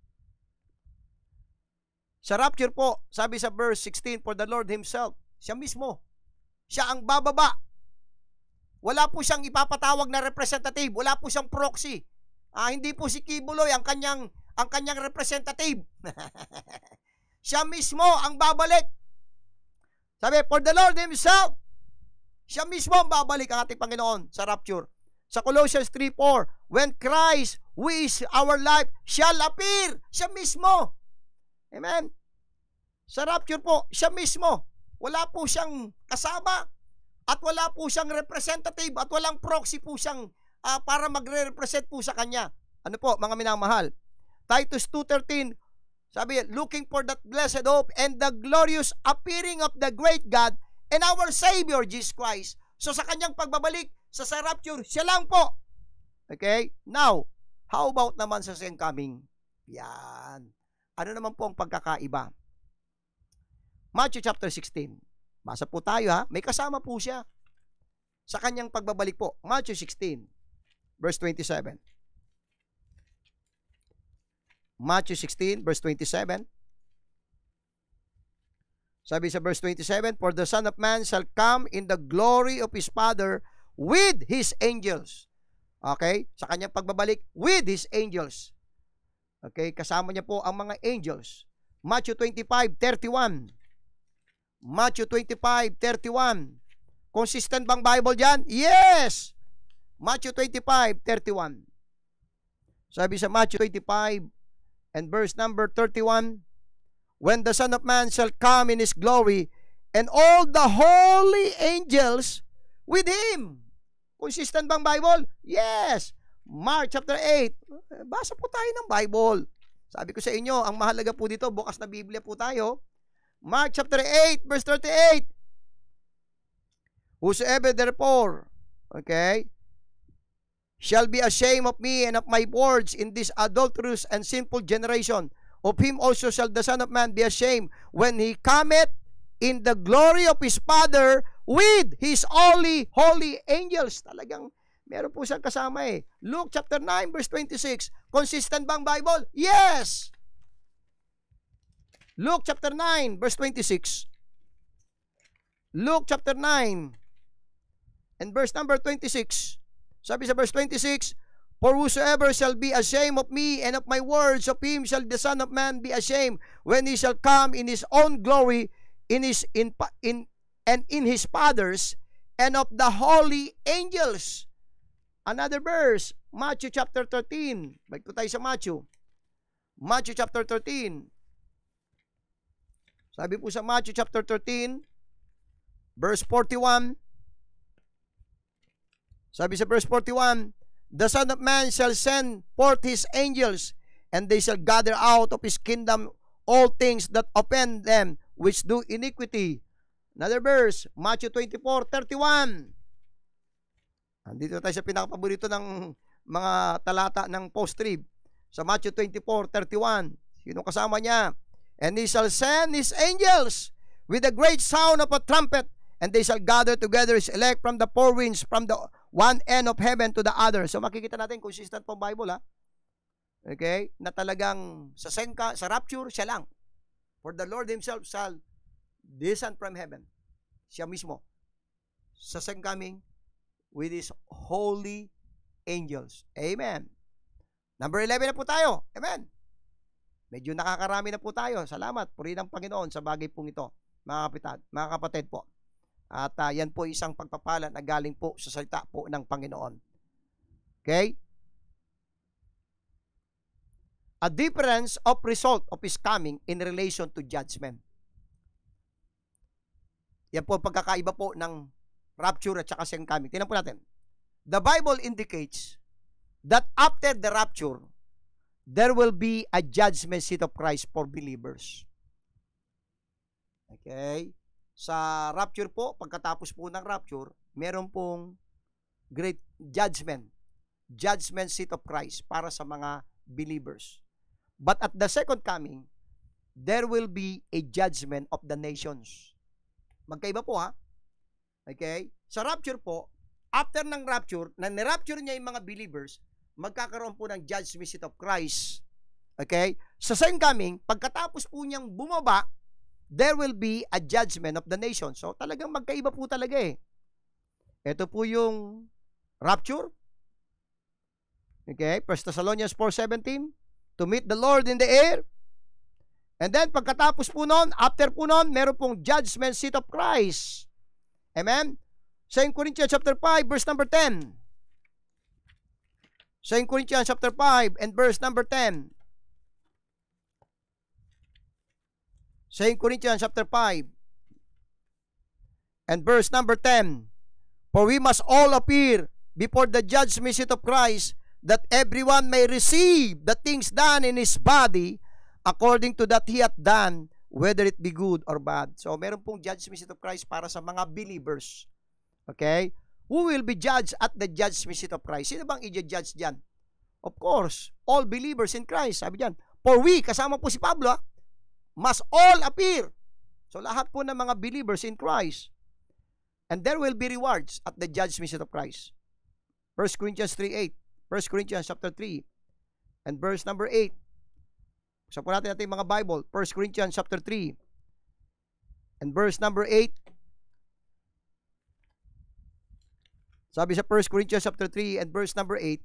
Sa rapture po, sabi sa verse sixteen, for the Lord himself, siya mismo, siya ang bababa. Wala po siyang ipapatawag na representative, wala po siyang proxy. Ah, hindi po si Kibuloy ang kanyang ang kanyang representative. Siya mismo ang babalik. Sabi, for the Lord himself, siya mismo ang babalik ang ating Panginoon sa rapture. Sa Colossians three four, when Christ, who is our life, shall appear, siya mismo. Amen? Sa rapture po, siya mismo. Wala po siyang kasama at wala po siyang representative at walang proxy po siyang uh, para magre-represent po sa kanya. Ano po, mga minamahal? Titus two thirteen, sabi, looking for that blessed hope and the glorious appearing of the great God and our Savior, Jesus Christ. So sa kanyang pagbabalik, sa sa rapture, siya lang po. Okay? Now, how about naman sa second coming? Yan. Ano naman po ang pagkakaiba? Matthew chapter sixteen. Basa po tayo ha. May kasama po siya sa kanyang pagbabalik po. Matthew sixteen, verse twenty-seven. Matthew sixteen, verse twenty-seven. Sabi sa verse twenty-seven, for the Son of Man shall come in the glory of his Father with his angels. Okay? Sa kanyang pagbabalik, with his angels. Okay? Kasama niya po ang mga angels. Matthew twenty-five thirty-one. Matthew twenty-five thirty-one. Consistent bang Bible dyan? Yes! Matthew twenty-five thirty-one. Sabi sa Matthew twenty-five and verse number thirty-one, when the Son of Man shall come in his glory, and all the holy angels with him. Consistent bang Bible? Yes. Mark chapter eight. Basa po tayo ng Bible. Sabi ko sa inyo, ang mahalaga po dito, bukas na Biblia po tayo. Mark chapter eight, verse thirty-eight. Whosoever therefore, okay, shall be ashamed of me and of my words in this adulterous and sinful generation, of him also shall the Son of Man be ashamed when he cometh in the glory of his Father with his holy, holy angels. Talagang meron po siyang kasama eh. Luke chapter nine, verse twenty-six. Consistent bang Bible? Yes! Luke chapter nine, verse twenty-six. Luke chapter nine, and verse number twenty-six. Sabi sa verse twenty-six, for whosoever shall be ashamed of me and of my words, of him shall the Son of Man be ashamed when he shall come in his own glory, in his in, in and in his Father's, and of the holy angels. Another verse, Matthew chapter thirteen. Balik po tayo sa Matthew. Matthew chapter thirteen. Sabi po sa Matthew chapter thirteen, verse forty-one. Sabi sa verse forty-one, the Son of Man shall send forth his angels, and they shall gather out of his kingdom all things that offend them which do iniquity. Another verse, Matthew twenty-four, thirty-one. Andito tayo sa pinakapaborito ng mga talata ng post-trib. Sa Matthew twenty-four, thirty-one. Sino kasama niya? And he shall send his angels with a great sound of a trumpet, and they shall gather together his elect from the four winds, from the one end of heaven to the other. So makikita natin, consistent po Bible, ha? Okay? Na talagang sa senka, sa rapture, siya lang. For the Lord himself shall descend from heaven. Siya mismo. Sa second coming, with his holy angels. Amen. Number eleven na po tayo. Amen. Medyo nakakarami na po tayo. Salamat. Purihin ng Panginoon sa bagay pong ito, mga kapatid, mga kapatid po. At uh, yan po isang pagpapala na galing po sa salita po ng Panginoon. Okay? A difference of result of his coming in relation to judgment. Yan po pagkakaiba po ng rapture at saka second coming. Tingnan po natin. The Bible indicates that after the rapture, there will be a judgment seat of Christ for believers. Okay? Sa rapture po, pagkatapos po ng rapture, meron pong great judgment. Judgment seat of Christ para sa mga believers. But at the second coming, there will be a judgment of the nations. Magkaiba po ha. Okay? Sa rapture po, after ng rapture, na ni-rapture niya yung mga believers, magkakaroon po ng judgment seat of Christ. Okay? Sa second coming, pagkatapos po niyang bumaba, there will be a judgment of the nation. So, talagang magkaiba po talaga eh. Ito po yung rapture. Okay? First Thessalonians four seventeen. To meet the Lord in the air. And then, pagkatapos po nun, after po nun, meron pong judgment seat of Christ. Amen? Second Corinthians chapter five, verse number ten. Second Corinthians chapter five and verse number ten. Second Corinthians chapter five and verse number ten. For we must all appear before the judgment seat of Christ, that everyone may receive the things done in his body according to that he hath done, whether it be good or bad. So, meron pong judgment seat of Christ para sa mga believers. Okay? Who will be judged at the judgment seat of Christ? Sino bang i-judge dyan? Of course, all believers in Christ. Sabi dyan, for we, kasama po si Pablo, ha? Must all appear. So, lahat po ng mga believers in Christ. And there will be rewards at the judgment seat of Christ. First Corinthians three eight. First Corinthians chapter three and verse number eight. Sa po natin natin mga Bible. First Corinthians chapter three and verse number eight. Sabi sa First Corinthians chapter three and verse number eight.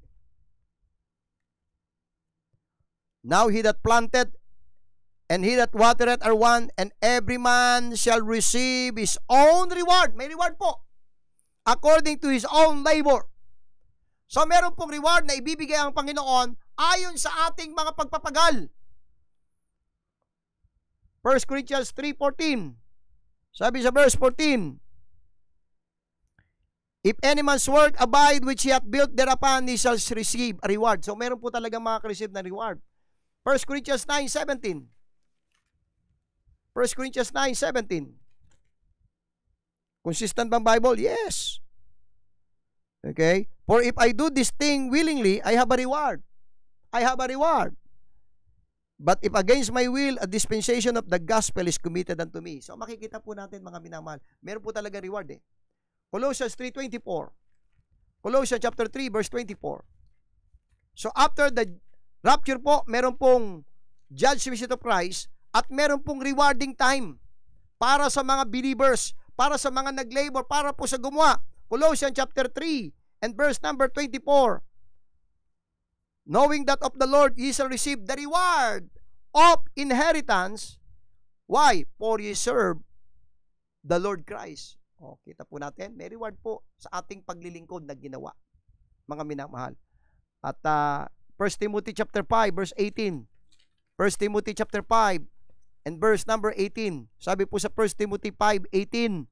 Now he that planted and he that watereth are one, and every man shall receive his own reward. May reward po. According to his own labor. So meron pong reward na ibibigay ang Panginoon ayon sa ating mga pagpapagal. First Corinthians three fourteen. Sabi sa verse fourteen, if any man's work abide which he hath built thereupon, he shall receive a reward. So meron po talagang makaka-receive na reward. First Corinthians nine seventeen. First Corinthians nine seventeen. Consistent bang Bible? Yes. Okay? For if I do this thing willingly, I have a reward. I have a reward. But if against my will, a dispensation of the gospel is committed unto me. So makikita po natin mga minamahal, meron po talaga reward eh. Colossians three twenty-four. Colossians chapter three verse twenty-four. So after the rapture po, meron pong judgment seat of Christ at meron pong rewarding time para sa mga believers, para sa mga nag-labor, para po sa gumawa. Colossians chapter three and verse number twenty-four. Knowing that of the Lord ye shall receive the reward of inheritance. Why? For ye serve the Lord Christ. O, kita po natin, may reward po sa ating paglilingkod na ginawa, mga minamahal. At uh, First Timothy chapter five verse eighteen. First Timothy chapter five and verse number eighteen. Sabi po sa First Timothy five eighteen.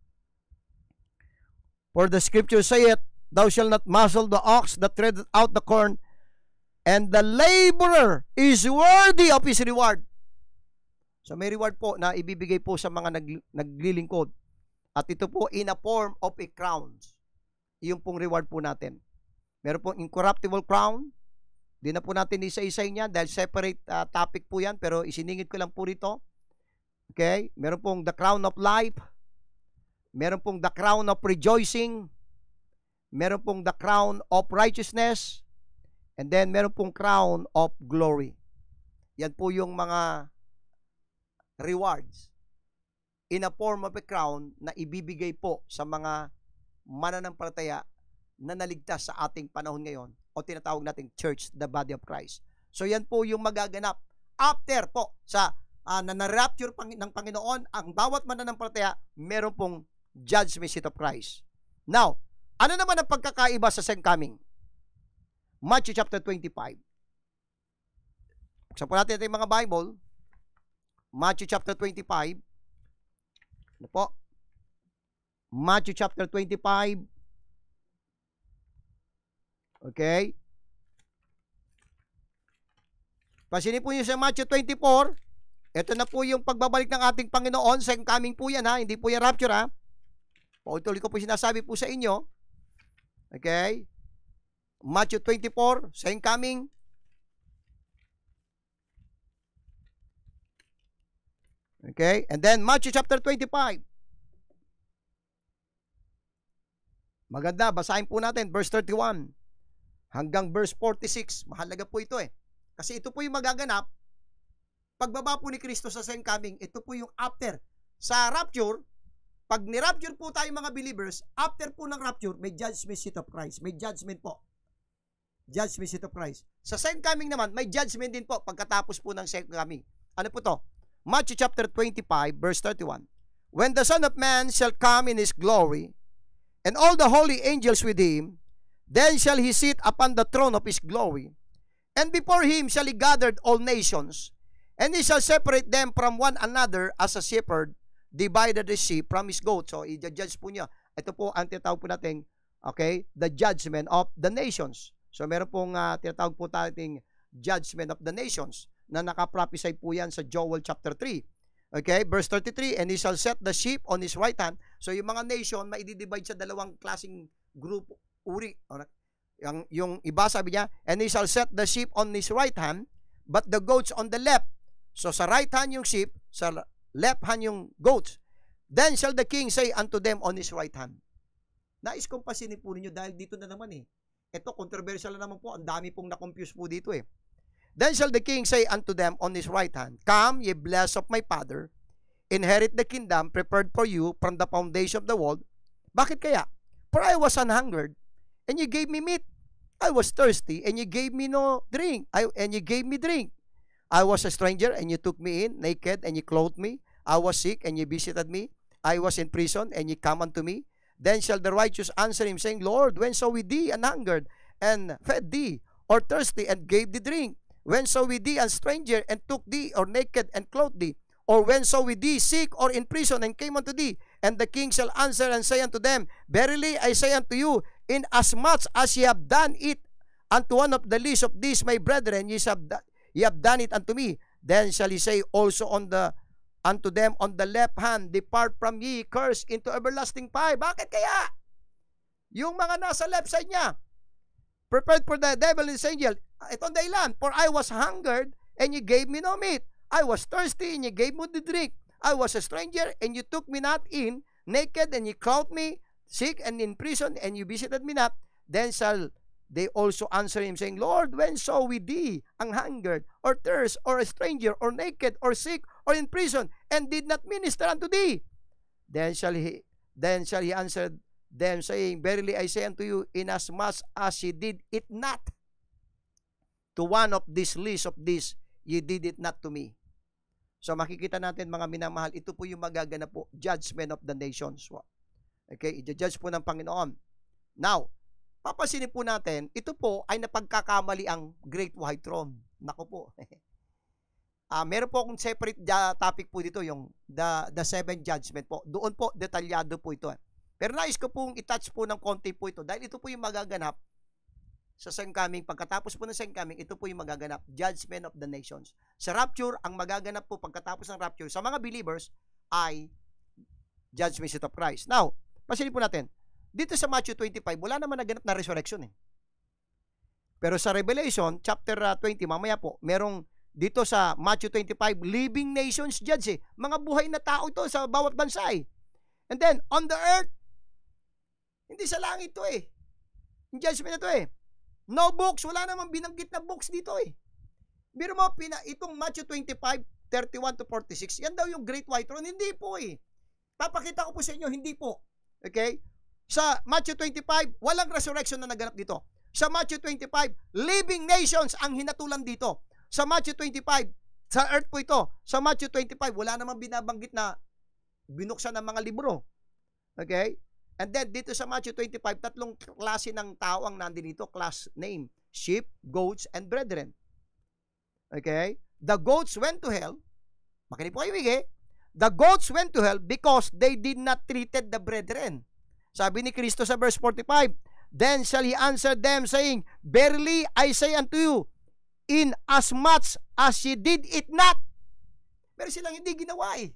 For the scripture saith, thou shalt not muzzle the ox that treadeth out the corn, and the laborer is worthy of his reward. So may reward po na ibibigay po sa mga nag, naglilingkod. At ito po in a form of a crown. Iyon pong reward po natin. Meron pong incorruptible crown. Di na po natin isa-isay niya dahil separate uh, topic po yan, pero isiningit ko lang po rito. Okay? Meron pong the crown of life. Meron pong the crown of rejoicing. Meron pong the crown of righteousness. And then meron pong crown of glory. Yan po yung mga rewards in a form of a crown na ibibigay po sa mga mananampalataya na naligtas sa ating panahon ngayon o tinatawag nating church, the body of Christ. So yan po yung magaganap after po sa uh, na na-rapture pang, ng Panginoon, ang bawat mananampalataya meron pong judgment seat of Christ. Now, ano naman ang pagkakaiba sa second coming? Matthew chapter twenty-five. Buksan po natin ito yung mga Bible. Matthew chapter twenty-five. Ano po? Matthew chapter twenty-five. Okay? Pasinin po nyo sa Matthew twenty-four. Ito na po yung pagbabalik ng ating Panginoon. Second coming po yan ha. Hindi po yan rapture ha. Pautuloy ko po sinasabi po sa inyo. Okay? Matthew twenty-four, second coming. Okay? And then Matthew chapter twenty-five. Maganda, basahin po natin verse thirty-one hanggang verse forty-six. Mahalaga po ito eh. Kasi ito po yung magaganap pagbaba po ni Kristo sa second coming. Ito po yung after. Sa rapture, pag ni-rapture po tayo mga believers, after po ng rapture, may judgment seat of Christ. May judgment po. Judgment seat of Christ. Sa second coming naman, may judgment din po pagkatapos po ng second coming. Ano po to? Matthew chapter twenty-five, verse thirty-one. When the Son of Man shall come in his glory, and all the holy angels with him, then shall he sit upon the throne of his glory, and before him shall he gather all nations, and he shall separate them from one another as a shepherd divided the sheep from his goat. So, i-judge po niya. Ito po ang tinatawag po natin, okay, the judgment of the nations. So, meron pong uh, tinatawag po natin judgment of the nations na nakaprophesy po yan sa Joel chapter three. Okay, verse thirty-three, and he shall set the sheep on his right hand. So, yung mga nation, maidi-divide sa dalawang klaseng group, uri. Yung, yung iba sabi niya, and he shall set the sheep on his right hand, but the goats on the left. So, sa right hand yung sheep, sa left hand yung goats. Then shall the king say unto them on his right hand. Nais kong pasinin po ninyo dahil dito na naman eh. Ito, controversial na naman po. Ang dami pong na-confuse po dito eh. Then shall the king say unto them on his right hand, Come, ye blessed of my Father, inherit the kingdom prepared for you from the foundation of the world. Bakit kaya? For I was an hungered, and you gave me meat. I was thirsty, and you gave me no drink. I, and you gave me drink. I was a stranger, and you took me in, naked, and you clothed me. I was sick, and you visited me. I was in prison, and you come unto me. Then shall the righteous answer him, saying, Lord, when saw we thee and hungered, and fed thee, or thirsty, and gave thee drink? When saw we thee a stranger, and took thee, or naked, and clothed thee? Or when saw we thee sick, or in prison, and came unto thee? And the king shall answer and say unto them, Verily I say unto you, inasmuch as ye have done it unto one of the least of these my brethren, ye shall, ye have done it unto me. Then shall he say also on the unto them on the left hand, depart from ye, cursed, into everlasting fire. Bakit kaya? Yung mga nasa left side niya, prepared for the devil and his angel. Itong dahilan, for I was hungered, and you gave me no meat. I was thirsty, and you gave me the drink. I was a stranger, and you took me not in. Naked, and you clothed me. Sick, and in prison, and you visited me not. Then shall they also answer him, saying, Lord, when saw we thee ang hungered, or thirst, or a stranger, or naked, or sick, or in prison, and did not minister unto thee? Then shall he, then shall he answer them, saying, Verily I say unto you, inasmuch as ye did it not to one of this least of this, ye did it not to me. So makikita natin, mga minamahal, ito po yung magaganap po, judgment of the nations. Okay, i-judge po ng Panginoon. Now, papansinin po natin, ito po ay napagkakamali ang Great White Throne. Nako po. uh, meron po akong separate topic po dito, yung the, the seven judgment po. Doon po, detalyado po ito. Pero nais ko pong itouch po ng konti po ito dahil ito po yung magaganap sa second coming. Pagkatapos po ng second coming, ito po yung magaganap, judgment of the nations. Sa rapture, ang magaganap po pagkatapos ng rapture sa mga believers ay judgment seat of Christ. Now, pansinin po natin, dito sa Matthew twenty-five, wala naman naganap na resurrection eh. Pero sa Revelation, chapter twenty, mamaya po, merong dito sa Matthew twenty-five, living nations judge eh. Mga buhay na tao ito sa bawat bansa eh. And then, on the earth, hindi sa langit to eh. Yung judgment na to eh. No books, wala namang binanggit na books dito eh. Biro mo, pina, itong Matthew twenty-five, thirty-one to forty-six, yan daw yung Great White Throne. Hindi po eh. Papakita ko po sa inyo, hindi po. Okay? Sa Matthew twenty-five, walang resurrection na naganap dito. Sa Matthew twenty-five, living nations ang hinatulan dito. Sa Matthew twenty-five, sa earth po ito. Sa Matthew twenty-five, wala namang binabanggit na binuksan ng mga libro. Okay? And then, dito sa Matthew twenty-five, tatlong klase ng tao ang nandito dito. Class name, sheep, goats, and brethren. Okay? The goats went to hell. Makinig po kayo, eh. The goats went to hell because they did not treated the brethren. Sabi ni Kristo sa verse forty-five, Then shall he answer them, saying, Verily I say unto you, in as much as ye did it not. Pero silang hindi ginawa eh.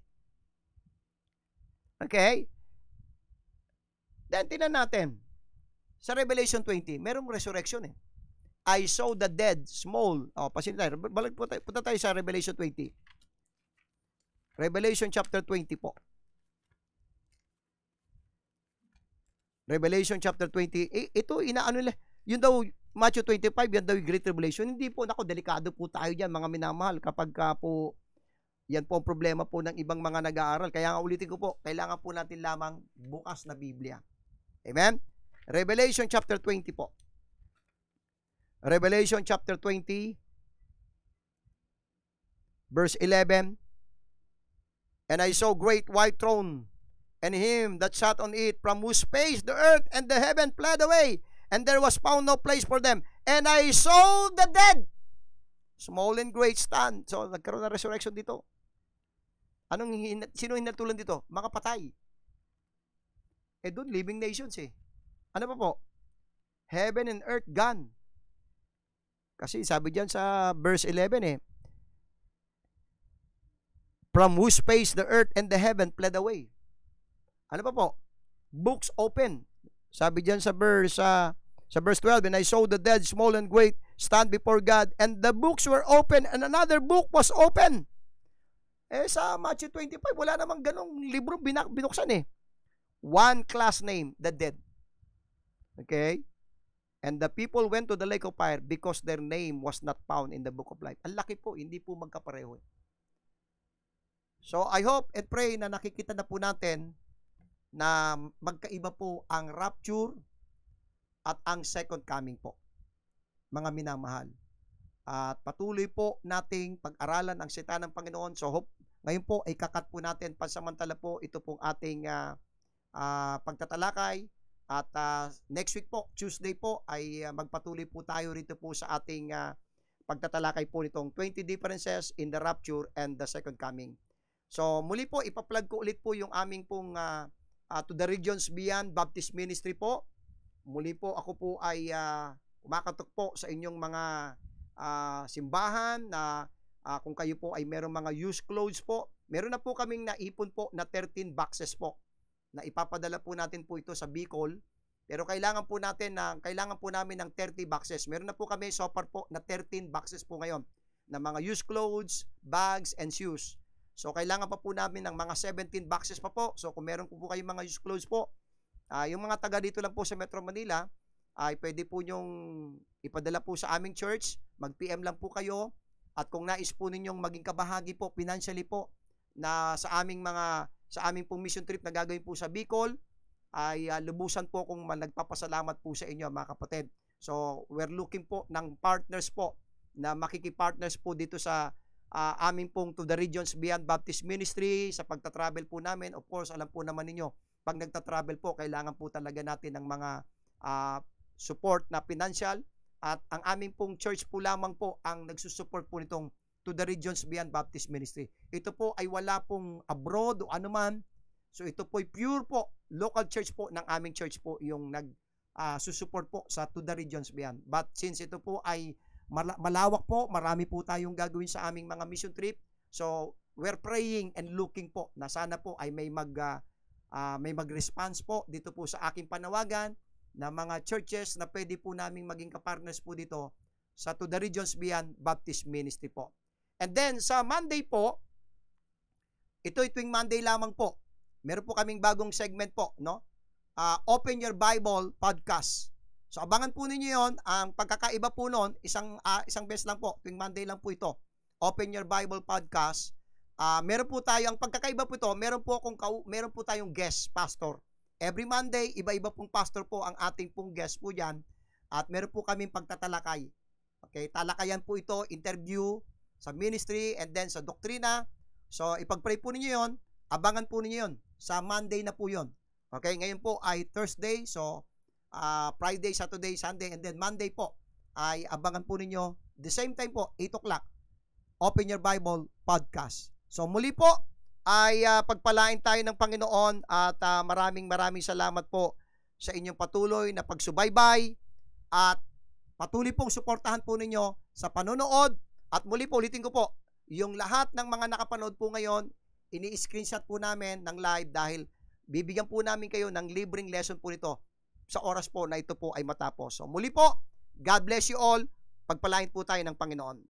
Okay? Then tingnan natin. Sa Revelation twenty, merong resurrection eh. I saw the dead, small. O, pasin tayo. Balik po tayo. Punta tayo sa Revelation twenty. Revelation chapter twenty po. Revelation chapter twenty. Eh, ito, inaano nila. Yun daw, Matthew twenty-five, yan daw yung Great Tribulation. Hindi po, nako, delikado po tayo dyan, mga minamahal. Kapag ka po, yan po ang problema po ng ibang mga nag-aaral. Kaya nga ulitin ko po, kailangan po natin lamang bukas na Biblia. Amen? Revelation chapter twenty po. Revelation chapter twenty, verse eleven. And I saw great white throne, and him that sat on it, from whose face the earth and the heaven fled away, and there was found no place for them. And I saw the dead, small and great, stand. So, nagkaroon na resurrection dito. Anong, sino hinatulan dito? Mga patay. Eh, doon, living nations eh. Ano pa po? Heaven and earth gone. Kasi sabi diyan sa verse eleven eh, from whose face the earth and the heaven fled away. Ano pa po? Books open. Sabi diyan sa verse uh, sa verse twelve, and I saw the dead, small and great, stand before God, and the books were open, and another book was open. Eh sa Matthew twenty-five, wala namang ganong libro binak binuksan eh. One class name, the dead. Okay? And the people went to the lake of fire because their name was not found in the book of life. Ang laki po, hindi po magkapareho. So, I hope and pray na nakikita na po natin na magkaiba po ang rapture at ang second coming po. Mga minamahal. At patuloy po nating pag-aralan ang salita ng Panginoon. So, hope, ngayon po ay kakat po natin pansamantala po ito pong ating uh, uh, pagtatalakay. At uh, next week po, Tuesday po, ay uh, magpatuloy po tayo rito po sa ating uh, pagtatalakay po nitong twenty differences in the rapture and the second coming. So muli po, ipa-plug ko ulit po yung aming pong uh, uh, To the Regions Beyond Baptist Ministry po. Muli po, ako po ay uh, kumakatok po sa inyong mga uh, simbahan na uh, kung kayo po ay meron mga used clothes po, meron na po kaming naipon po na thirteen boxes po na ipapadala po natin po ito sa Bicol. Pero kailangan po natin na kailangan po namin ng thirty boxes. Meron na po kami so far po na thirteen boxes po ngayon na mga used clothes, bags, and shoes. So kailangan pa po namin ng mga seventeen boxes pa po. So kung meron po po kayong mga used clothes po, uh, yung mga taga dito lang po sa Metro Manila, ay pwede po nyong ipadala po sa aming church. Mag-P M lang po kayo. At kung nais po ninyong maging kabahagi po, financially po, na sa aming mga, sa aming pong mission trip na gagawin po sa Bicol, ay uh, lubusan po kung nagpapasalamat po sa inyo mga kapatid. So we're looking po ng partners po na makikipartners po dito sa uh, aming pong To the Regions Beyond Baptist Ministry sa pagta-travel po namin. Of course, alam po naman ninyo, pag nagta-travel po, kailangan po talaga natin ng mga uh, support na financial, at ang aming pong church po lamang po ang nagsusupport po nitong To the Regions Beyond Baptist Ministry. Ito po ay wala pong abroad o anuman. So ito po ay pure po, local church po ng aming church po yung nag uh, susupport po sa To the Regions Beyond. But since ito po ay malawak po, marami po tayong gagawin sa aming mga mission trip. So, we're praying and looking po na sana po ay may mag uh, uh, may mag-response po dito po sa aking panawagan na mga churches na pwede po naming maging kapartners po dito sa To the Regions Beyond Baptist Ministry po. And then sa Monday po, ito ay tuwing Monday lamang po. Meron po kaming bagong segment po, no? Uh, Open Your Bible Podcast. So abangan po ninyo yon. Ang pagkakaiba po noon, isang uh, isang beses lang po, tuwing Monday lang po ito. Open Your Bible Podcast. Uh, meron po tayo, ang pagkakaiba po ito, meron po akong meron po tayong guest pastor. Every Monday, iba-iba pong pastor po ang ating pong guest po diyan, at meron po kaming pagtatalakay. Okay, talakayan po ito, interview sa ministry and then sa doktrina. So ipag-pray po ninyo yon. Abangan po ninyo yon. Sa Monday na po yon. Okay, ngayon po ay Thursday, so Uh, Friday, Saturday, Sunday, and then Monday po ay abangan po ninyo the same time po, eight o'clock, Open Your Bible Podcast. So muli po ay uh, pagpalain tayo ng Panginoon at uh, maraming maraming salamat po sa inyong patuloy na pagsubaybay at patuloy pong suportahan po ninyo sa panonood. At muli po, ulitin ko po, yung lahat ng mga nakapanood po ngayon, ini-screenshot po namin ng live dahil bibigyan po namin kayo ng libreng lesson po nito sa oras po na ito po ay matapos. So muli po, God bless you all. Pagpalain po tayo ng Panginoon.